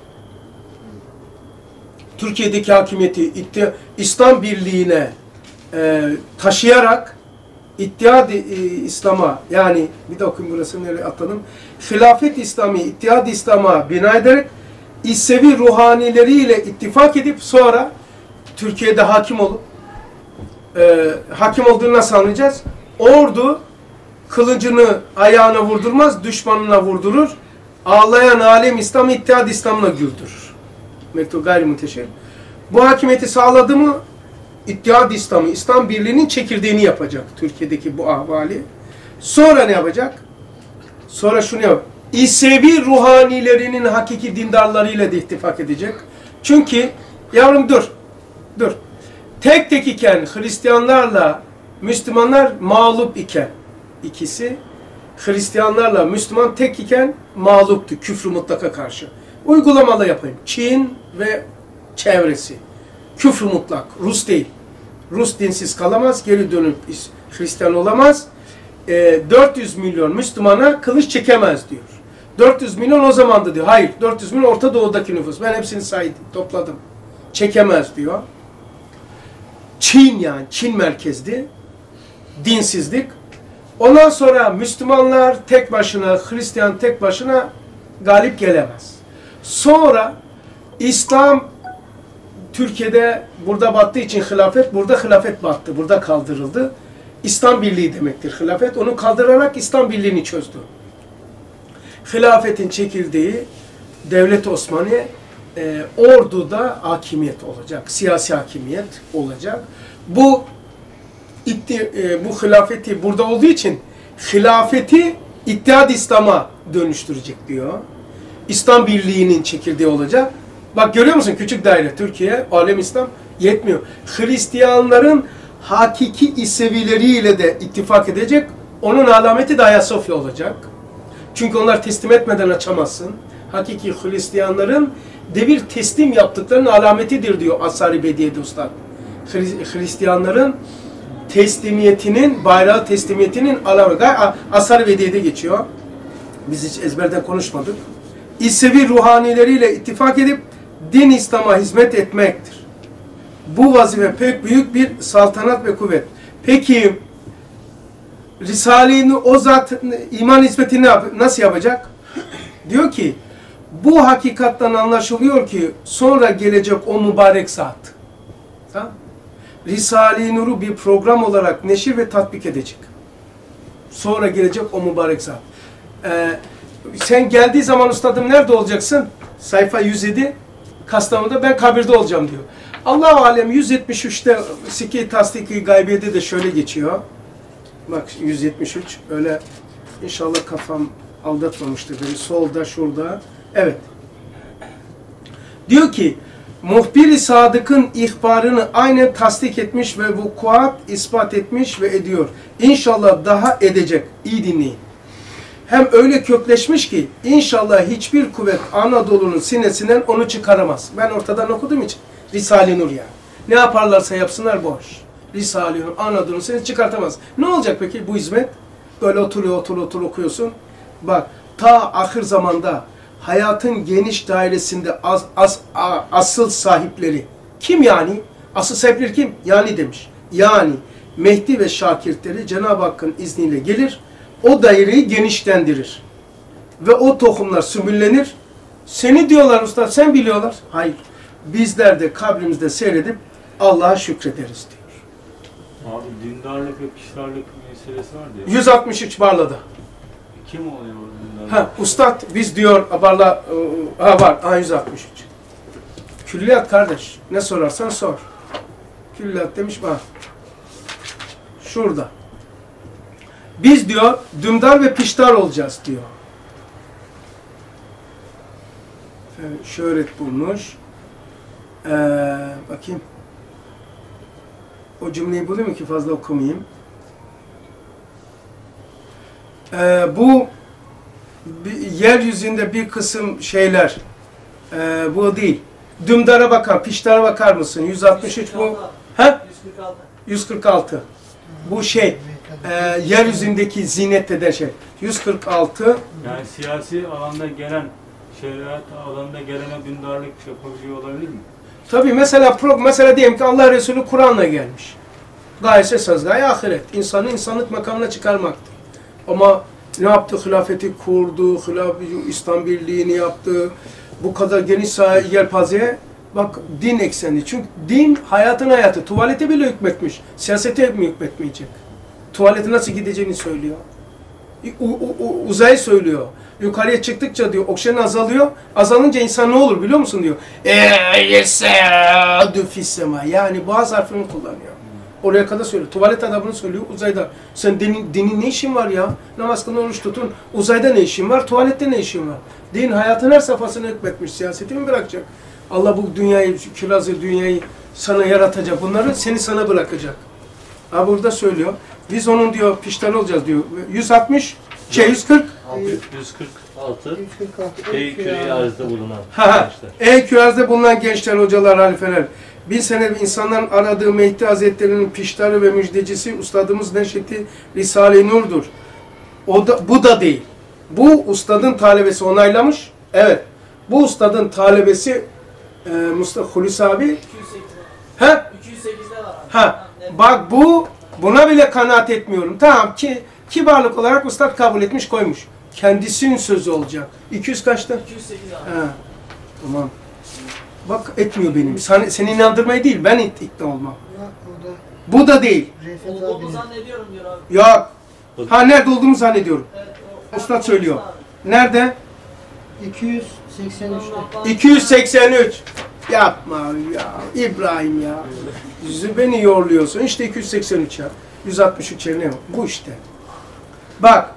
Türkiye'deki hakimiyeti İslam birliğine e, taşıyarak, İttihad-ı İslam'a, yani bir de okuyun burası nereye atladım, Hilafet-i İslami İttihad-ı İslam'a bina ederek, İsevi ruhanileriyle ittifak edip sonra Türkiye'de hakim olup, e, hakim olduğunu nasıl anlayacağız? Ordu kılıcını ayağına vurdurmaz, düşmanına vurdurur. Ağlayan alem İslam, İttihad İslam'la güldürür. Mektup gayri munteşir. Bu hakimiyeti sağladı mı, İttihad İslam'ı, İslam birliğinin çekirdeğini yapacak Türkiye'deki bu ahvali. Sonra ne yapacak? Sonra şunu yap. İsevi ruhanilerinin hakiki dindarlarıyla da ittifak edecek. Çünkü, yavrum dur, dur. Tek tek iken Hristiyanlarla Müslümanlar mağlup iken, ikisi Hristiyanlarla Müslüman tek iken mağluptu küfrü mutlaka karşı. Uygulamalı yapayım. Çin ve çevresi. Küfrü mutlak. Rus değil. Rus dinsiz kalamaz. Geri dönüp Hristiyan olamaz. E, dört yüz milyon Müslümana kılıç çekemez diyor. dört yüz milyon o zamandı diyor. Hayır. dört yüz milyon Orta Doğu'daki nüfus. Ben hepsini saydım. Topladım. Çekemez diyor. Çin yani. Çin merkezli. Dinsizlik. Ondan sonra Müslümanlar tek başına, Hristiyan tek başına galip gelemez. Sonra İslam Türkiye'de burada battığı için hilafet, burada hilafet battı, burada kaldırıldı. İslam Birliği demektir hilafet. Onu kaldırarak İslam Birliği'ni çözdü. Hilafetin çekildiği Devlet Osmaniye e, orduda hakimiyet olacak. Siyasi hakimiyet olacak. Bu itti, e, bu hilafeti burada olduğu için hilafeti İttihad İslam'a dönüştürecek diyor. İslam Birliği'nin çekildiği olacak. Bak görüyor musun? Küçük daire Türkiye, alem İslam yetmiyor. Hristiyanların hakiki İsevileriyle de ittifak edecek. Onun alameti de Ayasofya olacak. Çünkü onlar teslim etmeden açamazsın. Hakiki Hristiyanların devir teslim yaptıklarının alametidir diyor Ashar-ı Bediye'de Ustad. Hristiyanların teslimiyetinin, bayrağı teslimiyetinin alameti. Ashar-ı Bediye'de geçiyor. Biz hiç ezberden konuşmadık. İsevi ruhanileriyle ittifak edip din İslam'a hizmet etmektir. Bu vazife pek büyük bir saltanat ve kuvvet. Peki Risale'nin o zat iman hizmetini yap nasıl yapacak? Diyor ki bu hakikattan anlaşılıyor ki sonra gelecek o mübarek saat. Tamam? Risale-i Nur'u bir program olarak neşir ve tatbik edecek. Sonra gelecek o mübarek saat. Ee, sen geldiği zaman ustadım nerede olacaksın? Sayfa yüz yedi Kastamonu'da ben kabirde olacağım diyor. Allah-u Alem yüz yetmiş üçte Siki Tasdiki Gaybiye'de de şöyle geçiyor. Bak yüz yetmiş üç öyle inşallah kafam aldatmamıştır beni. Solda şurada. Evet. Diyor ki muhbir-i sadıkın ihbarını aynen tasdik etmiş ve vukuat ispat etmiş ve ediyor. İnşallah daha edecek. İyi dinleyin. Hem öyle kökleşmiş ki inşallah hiçbir kuvvet Anadolu'nun sinesinden onu çıkaramaz. Ben ortadan okuduğum için Risale-i Nur yani. Ne yaparlarsa yapsınlar boş. Risale-i Nur Anadolu'nun sinesi çıkartamaz. Ne olacak peki bu hizmet? Böyle oturuyor otur otur okuyorsun. Bak ta ahir zamanda hayatın geniş dairesinde as, as, a, asıl sahipleri kim yani? Asıl sahipleri kim? Yani demiş. Yani Mehdi ve şakirtleri Cenab-ı Hakk'ın izniyle gelir. O daireyi genişlendirir. Ve o tohumlar sümüllenir. Seni diyorlar usta, sen biliyorlar. Hayır. Bizler de kabrimizde seyredip Allah'a şükrederiz diyor. Abi dindarlık ve kişilerlik meselesi var diyor. yüz altmış üç Barla'da. Kim oluyor o dindarlık? Ha, ustad biz diyor Barla ha var. Ha, yüz altmış üç. Külliyat kardeş. Ne sorarsan sor. Külliyat demiş bak. Şurada. Biz diyor dümdar ve piştar olacağız diyor. Evet, şöhret bulmuş. Ee, bakayım. O cümleyi bulayım ki fazla okumayayım. Ee, bu bir, yeryüzünde bir kısım şeyler e, bu değil. Dümdara bakar, piştara bakar mısın? yüz altmış üç bu. Ha? yüz kırk altı. yüz kırk altı. Bu şey e, yeryüzündeki zinet eden şey. yüz kırk altı. Yani siyasi alanda gelen şeriat alanında gelene dindarlık yapabiliyor olabilir mi? Tabii mesela pro, mesela diyelim ki Allah Resulü Kur'an'la gelmiş. Gayesi söz gaye ahiret. İnsanı insanlık makamına çıkarmaktır. Ama ne yaptı? Hilafeti kurdu, hilaf, İslam Birliği'ni yaptı. Bu kadar geniş yelpazeye bak din ekseni. Çünkü din hayatın hayatı. Tuvalete bile hükmetmiş. Siyasete mi hükmetmeyecek? Tuvalete nasıl gideceğini söylüyor. U, u, u, uzayı söylüyor. Yukarıya çıktıkça diyor oksijen azalıyor. Azalınca insan ne olur biliyor musun diyor. Eyyesâdü fissema. Yani boğaz harfini kullanıyor. Oraya kadar söylüyor. Tuvalet adabını söylüyor. Uzayda. Sen dinin, dinin ne işin var ya? Namaz kılın, oruç tutun. Uzayda ne işin var? Tuvalette ne işin var? Din hayatın her safhasını hükmetmiş. Siyaseti mi bırakacak? Allah bu dünyayı, kirazı dünyayı sana yaratacak. Bunları seni sana bırakacak. Ha burada söylüyor. Biz onun diyor piştan olacağız diyor. yüz altmış, şey yüz kırk. yüz kırk altı yüz kırk altı. Ey küreyi arzda bulunan Ha ha. gençler. Ey kürazda bulunan gençler, hocalar, halifeler. Bin senedir insanların aradığı Mehdi Hazretleri'nin piştarı ve müjdecisi Ustadımız Neşeti Risale-i Nur'dur. O da, bu da değil. Bu ustadın talebesi onaylamış. Evet. Bu ustadın talebesi e, Mustafa Hulusi abi. iki yüz sekizde. Ha? iki yüz sekizde var. Ha. Bak bu buna bile kanaat etmiyorum. Tamam ki kibarlık olarak ustad kabul etmiş koymuş. Kendisinin sözü olacak. iki yüz kaçtı? iki yüz sekiz var. Ha. Tamam. Bak etmiyor benim. Sen, seni inandırmayı değil, ben ikna olmam. Orada Bu da değil. Refet Olduğumu abi. zannediyorum diyor abi. Yok. Ha nerede olduğumu zannediyorum. Evet, o- Ustad söylüyor. Nerede? iki yüz seksen üçte. iki yüz seksen üç. Yapma ya İbrahim ya. Yüzü beni yorluyorsun. İşte iki yüz seksen üç ya. yüz altmış üç yerine bu işte. Bak.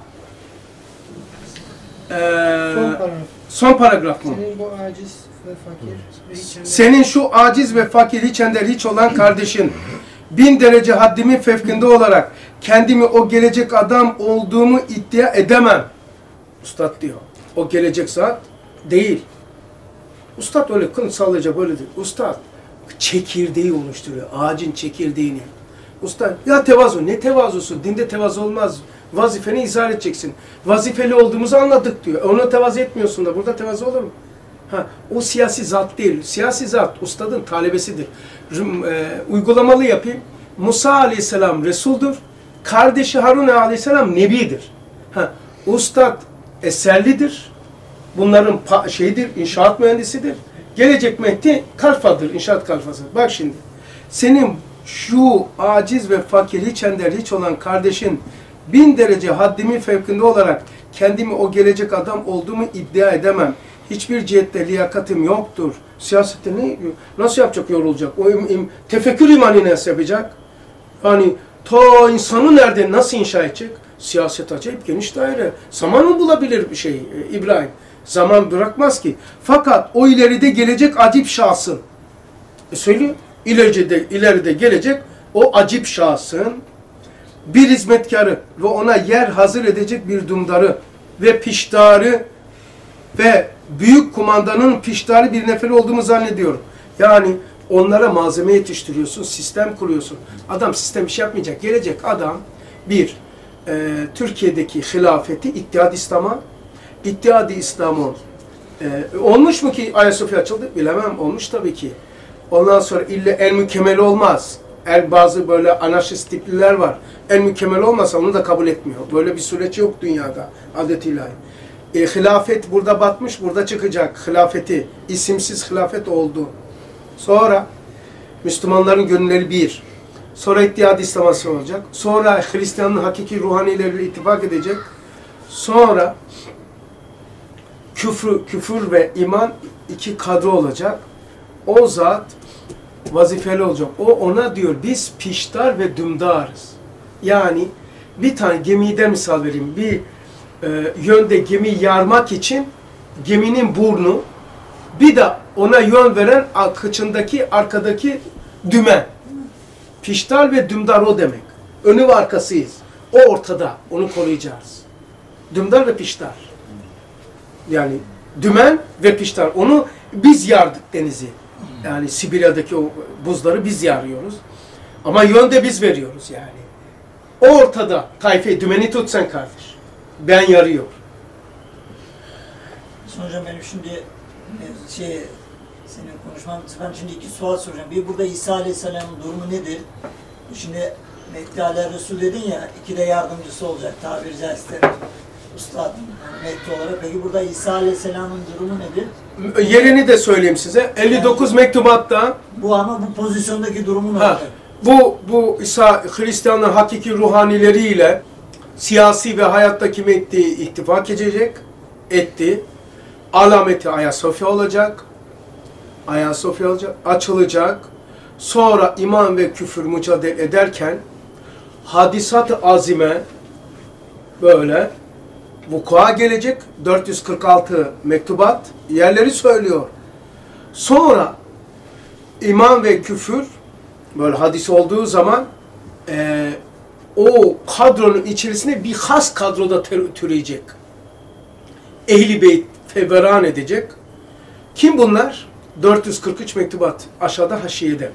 Ee, Son paragraf. son paragraf mı? Senin bu aciz ve fakir ve hiç önemli- Senin şu aciz ve fakir hiç ender hiç olan kardeşin bin derece haddimin fevkinde olarak kendimi o gelecek adam olduğumu iddia edemem. Ustad diyor. O gelecek zat değil. Ustad öyle kınsallıca böyle değil. Ustad çekirdeği oluşturuyor. Ağacın çekirdeğini. Ustad ya tevazu. Ne tevazusu? Dinde tevazu olmaz. Vazifeni izah edeceksin. Vazifeli olduğumuzu anladık diyor. Onu tevazu etmiyorsun da burada tevazu olur mu? Ha, o siyasi zat değil. Siyasi zat ustadın talebesidir. Rüm, e, uygulamalı yapayım. Musa aleyhisselam Resul'dur. Kardeşi Harun aleyhisselam Nebidir. Ha, ustad eserlidir. Bunların şeydir, inşaat mühendisidir. Gelecek Mehdi kalfadır, inşaat kalfası. Bak şimdi, senin şu aciz ve fakir, hiç ender hiç olan kardeşin bin derece haddimin fevkinde olarak kendimi o gelecek adam olduğumu iddia edemem. Hiçbir cihette liyakatim yoktur. Siyasette ne, nasıl yapacak, yorulacak? O im, im, tefekkür imanı nasıl yapacak? Yani ta insanı nerede, nasıl inşa edecek? Siyaset acayip geniş daire. Zaman mı bulabilir bir şey e, İbrahim? Zaman bırakmaz ki. Fakat o ileride gelecek acip şahsın. E söylüyor. İleride, ileride gelecek o acip şahsın bir hizmetkarı ve ona yer hazır edecek bir dumdarı ve piştarı ve büyük kumandanın piştarı bir neferi olduğumu zannediyorum. Yani onlara malzeme yetiştiriyorsun, sistem kuruyorsun. Adam sistem bir şey yapmayacak. Gelecek adam bir, e, Türkiye'deki hilafeti İttihad İslam'a, İttihad-ı İslam'ı e, olmuş mu ki Ayasofya açıldı? Bilemem. Olmuş tabii ki. Ondan sonra ille el mükemmel olmaz. El, bazı böyle anarşist tipliler var. El mükemmel olmasa onu da kabul etmiyor. Böyle bir süreç yok dünyada. Adet ilahi. E, hilafet burada batmış, burada çıkacak. Hilafeti, isimsiz hilafet oldu. Sonra Müslümanların gönülleri bir. Sonra İttihad-ı İslam'a olacak. Sonra Hristiyanlığın hakiki ruhanileriyle ittifak edecek. Sonra küfür, küfür ve iman iki kadro olacak. O zat vazifeli olacak. O ona diyor biz piştar ve dümdarız. Yani bir tane gemiden misal vereyim. Bir e, yönde gemi yarmak için geminin burnu, bir de ona yön veren kıçındaki arkadaki dümen. Piştar ve dümdar o demek. Önü ve arkasıyız. O ortada. Onu koruyacağız. Dümdar ve piştar. Yani dümen ve piştar. Onu biz yardık denizi. Yani Sibirya'daki o buzları biz yarıyoruz. Ama yönde biz veriyoruz yani. O ortada. Tayfe dümeni tut sen kardeş. Ben yarıyor. Hocam benim şimdi şey senin konuşman, ben şimdi iki sual soracağım. Bir, burada İsa Aleyhisselam'ın durumu nedir? Şimdi Mehdi Aleyh Resul dedin ya, iki de yardımcısı olacak tabiri caizse ustad Mehdi olarak. Peki burada İsa Aleyhisselam'ın durumu nedir? Yerini de söyleyeyim size. elli dokuz mektubatta Bu ama bu pozisyondaki durumu ne ha, olacak? bu bu İsa Hristiyanların hakiki ruhanileriyle siyasi ve hayattaki Mehdi ittifak edecek, etti. Alameti Ayasofya olacak. Ayasofya olacak, açılacak. Sonra iman ve küfür mücadele ederken hadisat-ı azime böyle vuku'a gelecek. dört yüz kırk altı mektubat yerleri söylüyor. Sonra iman ve küfür böyle hadis olduğu zaman e, o kadronun içerisinde bir has kadroda türeyecek. Ehl-i Beyt feveran edecek. Kim bunlar? dört yüz kırk üç mektubat aşağıda haşiyede.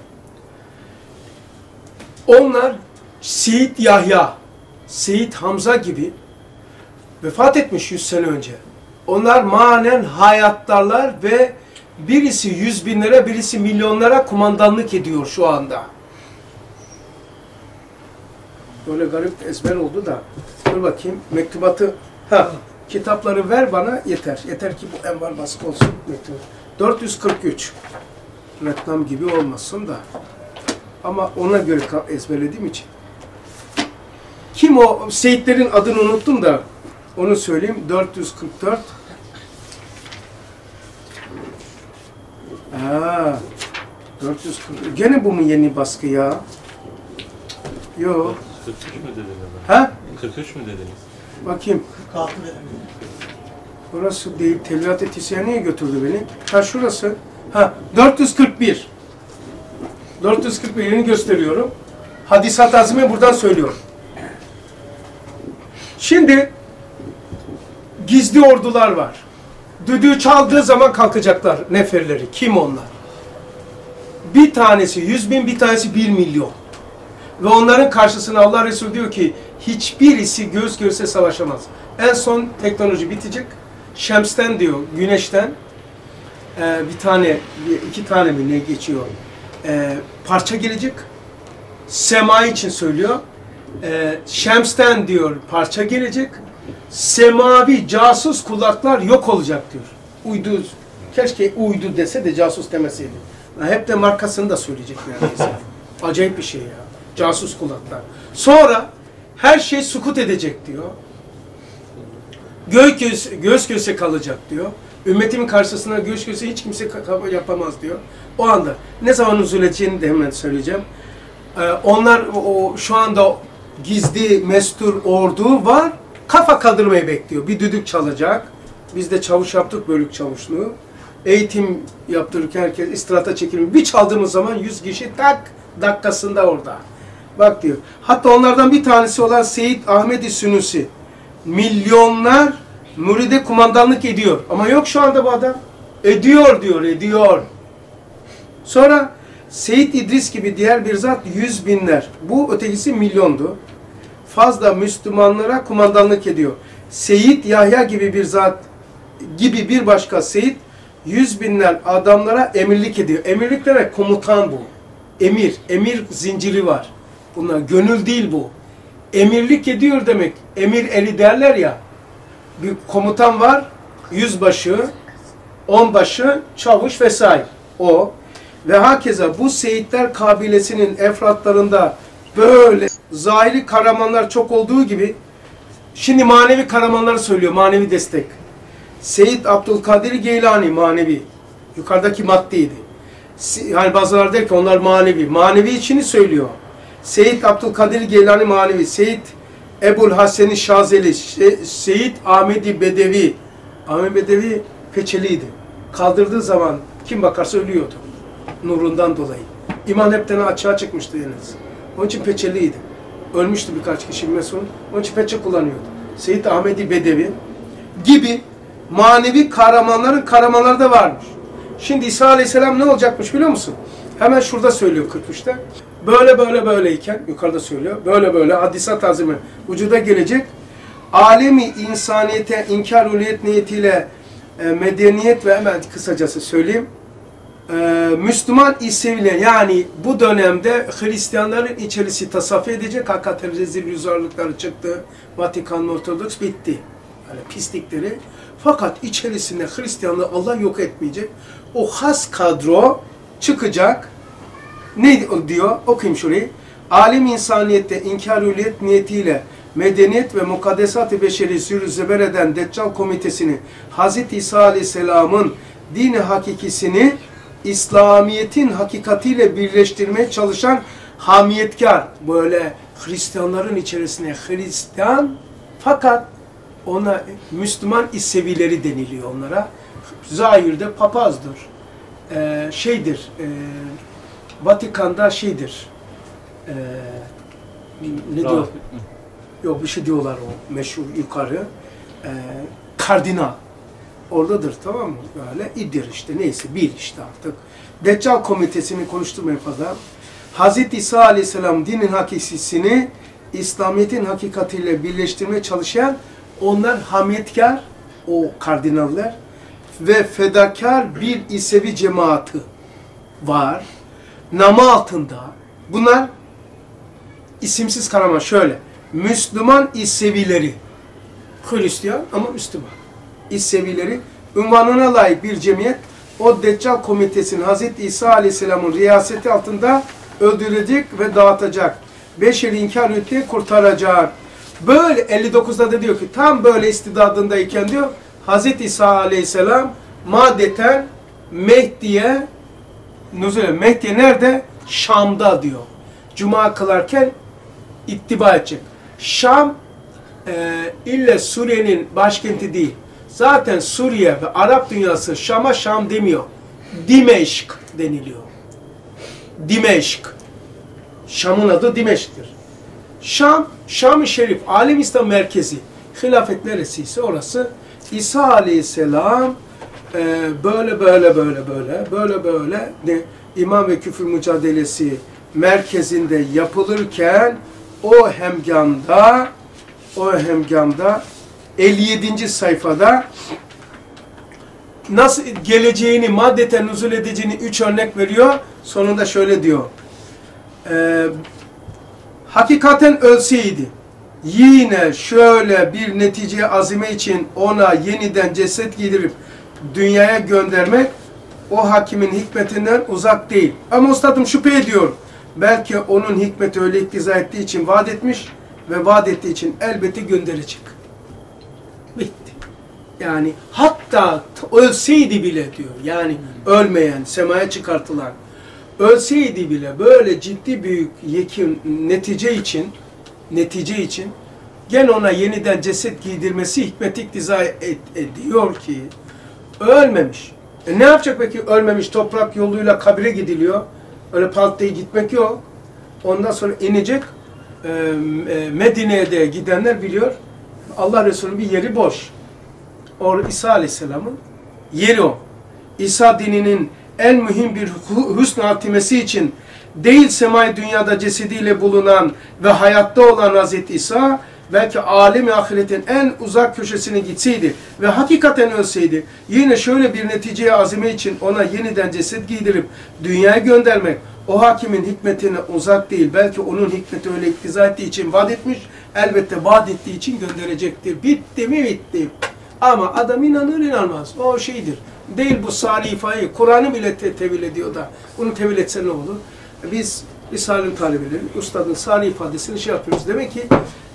Onlar Seyit Yahya, Seyit Hamza gibi vefat etmiş yüz sene önce. Onlar manen hayattalar ve birisi yüz binlere, birisi milyonlara kumandanlık ediyor şu anda. Böyle garip ezber oldu da. Dur bakayım mektubatı. Ha, kitapları ver bana yeter. Yeter ki bu envar baskı olsun mektubu. dört yüz kırk üç. Reklam gibi olmasın da. Ama ona göre ezberlediğim için. Kim o? Seyitlerin adını unuttum da onu söyleyeyim. dört yüz kırk dört. Aa, dört yüz kırk. Gene bu mu yeni baskı ya? Yok. kırk üç mü dediniz? Ha? kırk üç mü dediniz? Bakayım. kırk altı dedim. Burası değil. Tevrat Etisyen'e götürdü beni. Ha şurası. Ha dört yüz kırk bir. dört yüz kırk birini gösteriyorum. Hadisat azime buradan söylüyorum. Şimdi gizli ordular var. Düdüğü çaldığı zaman kalkacaklar neferleri. Kim onlar? Bir tanesi yüz bin, bir tanesi bir milyon. Ve onların karşısına Allah Resulü diyor ki hiçbirisi göz göze savaşamaz. En son teknoloji bitecek. Şems'ten diyor, güneşten e, bir tane, iki tane mi ne geçiyor? E, parça gelecek. Sema için söylüyor. E, Şems'ten diyor parça gelecek. Semavi casus kulaklar yok olacak diyor. Uydu, keşke uydu dese de casus demeseydi. Hep de markasını da söyleyecek neredeyse. Acayip bir şey ya. Casus kulaklar. Sonra her şey sukut edecek diyor. Göz göz, göz göze kalacak diyor. Ümmetimin karşısına göz göze hiç kimse yapamaz diyor. O anda ne zaman nuzul edeceğini de hemen söyleyeceğim. Ee, onlar o, şu anda gizli mestur ordu var. Kafa kaldırmayı bekliyor. Bir düdük çalacak. Biz de çavuş yaptık, bölük çavuşluğu. Eğitim yaptırırken herkes istirahata çekilmiş. Bir çaldığımız zaman yüz kişi tak dakikasında orada. Bak diyor. Hatta onlardan bir tanesi olan Seyyid Ahmed-i Sünusi. Milyonlar müride kumandanlık ediyor. Ama yok şu anda bu adam. Ediyor diyor, ediyor. Sonra Seyyid İdris gibi diğer bir zat yüz binler. Bu ötekisi milyondu. Fazla Müslümanlara kumandanlık ediyor. Seyyid Yahya gibi bir zat gibi bir başka Seyyid yüz binler adamlara emirlik ediyor. Emirlik demek komutan bu. Emir, emir zinciri var. Bunlar gönül değil bu. Emirlik ediyor demek. Emir eli derler ya. Bir komutan var, yüzbaşı, onbaşı, çavuş vesaire. O. Ve hakeza bu seyitler kabilesinin efratlarında böyle zahiri kahramanlar çok olduğu gibi şimdi manevi kahramanları söylüyor, manevi destek. Seyyid Abdülkadir Geylani manevi. Yukarıdaki maddeydi. Yani bazıları der ki onlar manevi. Manevi içini söylüyor. Seyyid Abdülkadir Geylani manevi. Seyyid Ebul Hasen-i Şazeli. Seyyid Ahmed-i Bedevi. Ahmed Bedevi peçeliydi. Kaldırdığı zaman kim bakarsa ölüyordu. Nurundan dolayı. İman hepten açığa çıkmıştı yalnız. Onun için peçeliydi. Ölmüştü birkaç kişi mesela. Onun için peçe kullanıyordu. Seyyid Ahmed-i Bedevi gibi manevi kahramanların kahramanları da varmış. Şimdi İsa Aleyhisselam ne olacakmış biliyor musun? Hemen şurada söylüyor kırk üçte. Böyle böyle böyleyken, yukarıda söylüyor. Böyle böyle hadisat azime vücuda gelecek. Alemi insaniyete inkar uliyet niyetiyle e, medeniyet ve hemen kısacası söyleyeyim. E, Müslüman İseviler yani bu dönemde Hristiyanların içerisi tasaffi edecek. Hakikaten rezil yüzarlıkları çıktı. Vatikan Ortodoks bitti. Yani pislikleri. Fakat içerisinde Hristiyanlığı Allah yok etmeyecek. O has kadro çıkacak. Ne diyor? Okuyayım şurayı. Alim insaniyette inkar-üliyet niyetiyle medeniyet ve mukaddesat-ı beşeri sürü zeber eden Deccal Komitesi'ni Hazreti İsa Aleyhisselam'ın dini hakikisini İslamiyet'in hakikatiyle birleştirmeye çalışan hamiyetkar, böyle Hristiyanların içerisine Hristiyan fakat ona Müslüman İsevileri deniliyor onlara. Zahirde papazdır. Ee, şeydir, e, Vatikan'da şeydir, e, ne diyor? Yok bir şey diyorlar o meşhur yukarı. E, kardinal. Oradadır tamam mı? Böyle idir işte neyse bir işte artık. Deccal Komitesi'ni konuşturmayın fazla. Hazreti İsa Aleyhisselam dinin hakikisini İslamiyet'in hakikatiyle birleştirmeye çalışan onlar hamiyetkar, o kardinaller ve fedakar bir İsevi cemaati var. Nama altında. Bunlar isimsiz kahraman şöyle. Müslüman İsevileri. Hristiyan ama Müslüman. İsevileri unvanına layık bir cemiyet o Deccal Komitesi'nin Hazreti İsa Aleyhisselam'ın riyaseti altında öldürecek ve dağıtacak. Beşeri inkar ettiği kurtaracak. Böyle elli dokuzda da diyor ki tam böyle istidadındayken diyor Hazreti İsa Aleyhisselam madeten Mehdi'ye nüzule Mehdi'ye nerede? Şam'da diyor. Cuma kılarken ittiba edecek. Şam e, ille Suriye'nin başkenti değil. Zaten Suriye ve Arap dünyası Şam'a Şam demiyor. Dimeşk deniliyor. Dimeşk. Şam'ın adı Dimeşk'tir. Şam, Şam-ı Şerif, Alem İslam merkezi. Hilafet neresiyse orası. İsa Aleyhisselam e, böyle böyle böyle böyle böyle böyle de, iman ve küfür mücadelesi merkezinde yapılırken o hemgamda o hemgamda elli yedinci sayfada nasıl geleceğini, maddeten nüzul edeceğini üç örnek veriyor. Sonunda şöyle diyor. Ee, hakikaten ölseydi yine şöyle bir netice azime için ona yeniden ceset giydirip dünyaya göndermek o hakimin hikmetinden uzak değil. Ama ustadım şüphe ediyor. Belki onun hikmeti öyle iktiza ettiği için vaat etmiş ve vaat ettiği için elbette gönderecek. Bitti. Yani hatta ölseydi bile diyor. Yani ölmeyen, semaya çıkartılan, ölseydi bile böyle ciddi büyük yekin netice için netice için gene ona yeniden ceset giydirmesi hikmet iktiza et, ediyor ki ölmemiş. E ne yapacak peki ölmemiş toprak yoluyla kabire gidiliyor. Öyle paltayı gitmek yok. Ondan sonra inecek. E, e, Medine'ye de gidenler biliyor. Allah Resulü'nün bir yeri boş. Orada İsa Aleyhisselam'ın yeri o. İsa dininin en mühim bir hüsn hatimesi için değil semai dünyada cesediyle bulunan ve hayatta olan Hazreti İsa belki alem-i ahiretin en uzak köşesine gitseydi ve hakikaten ölseydi yine şöyle bir neticeye azime için ona yeniden ceset giydirip dünyaya göndermek o hakimin hikmetine uzak değil. Belki onun hikmeti öyle iktiza ettiği için vaat etmiş. Elbette vaat ettiği için gönderecektir. Bitti mi bitti. Ama adam inanır inanmaz. O şeydir. Değil bu salifayı. Kur'an'ı bile te tevil ediyor da. Bunu tevil etse ne olur? Biz Risale'nin talebeleri, Ustad'ın salih ifadesini şey yapıyoruz. Demek ki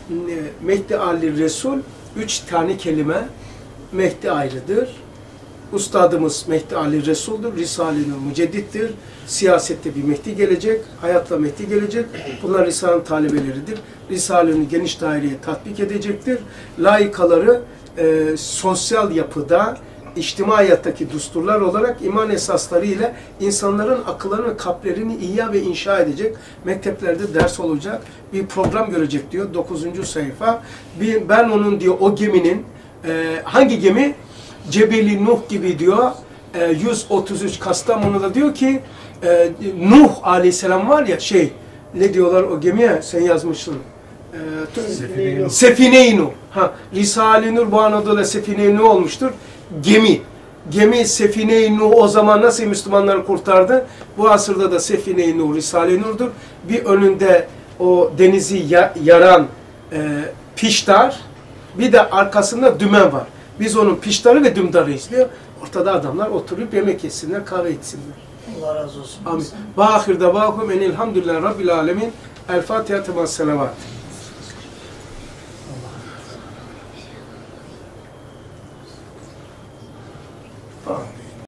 Mehdi Ali Resul üç tane kelime. Mehdi ayrıdır. Ustadımız Mehdi Ali Resul'dur. Risale-i Müceddit'tir. Siyasette bir Mehdi gelecek. Hayatla Mehdi gelecek. Bunlar Risale'nin talebeleridir. Risale'ni geniş daireye tatbik edecektir. Layıkaları e, sosyal yapıda, içtimai hayattaki düsturlar olarak iman esasları ile insanların akıllarını ve kalplerini ihya ve inşa edecek, mekteplerde ders olacak, bir program görecek diyor dokuzuncu sayfa. Bir, ben onun diyor o geminin, e, hangi gemi? Cebeli Nuh gibi diyor, e, yüz otuz üç Kastamonu'da diyor ki, e, Nuh Aleyhisselam var ya şey, ne diyorlar o gemiye, sen yazmışsın. Sefine-i Nuh. Sefine-i Nuh. Ha, Risale-i Nur bu Anadolu'da Sefine-i Nuh olmuştur. Gemi. Gemi Sefine-i Nuh o zaman nasıl Müslümanları kurtardı? Bu asırda da Sefine-i Nuh, Risale-i Nur'dur. Bir önünde o denizi ya yaran e, piştar, bir de arkasında dümen var. Biz onun piştarı ve dümdarı izliyor. Ortada adamlar oturup yemek yesinler, kahve içsinler. Allah razı olsun. Amin. Ve ahirde vakum enilhamdülillah Rabbil alemin. El Fatiha tema selavat.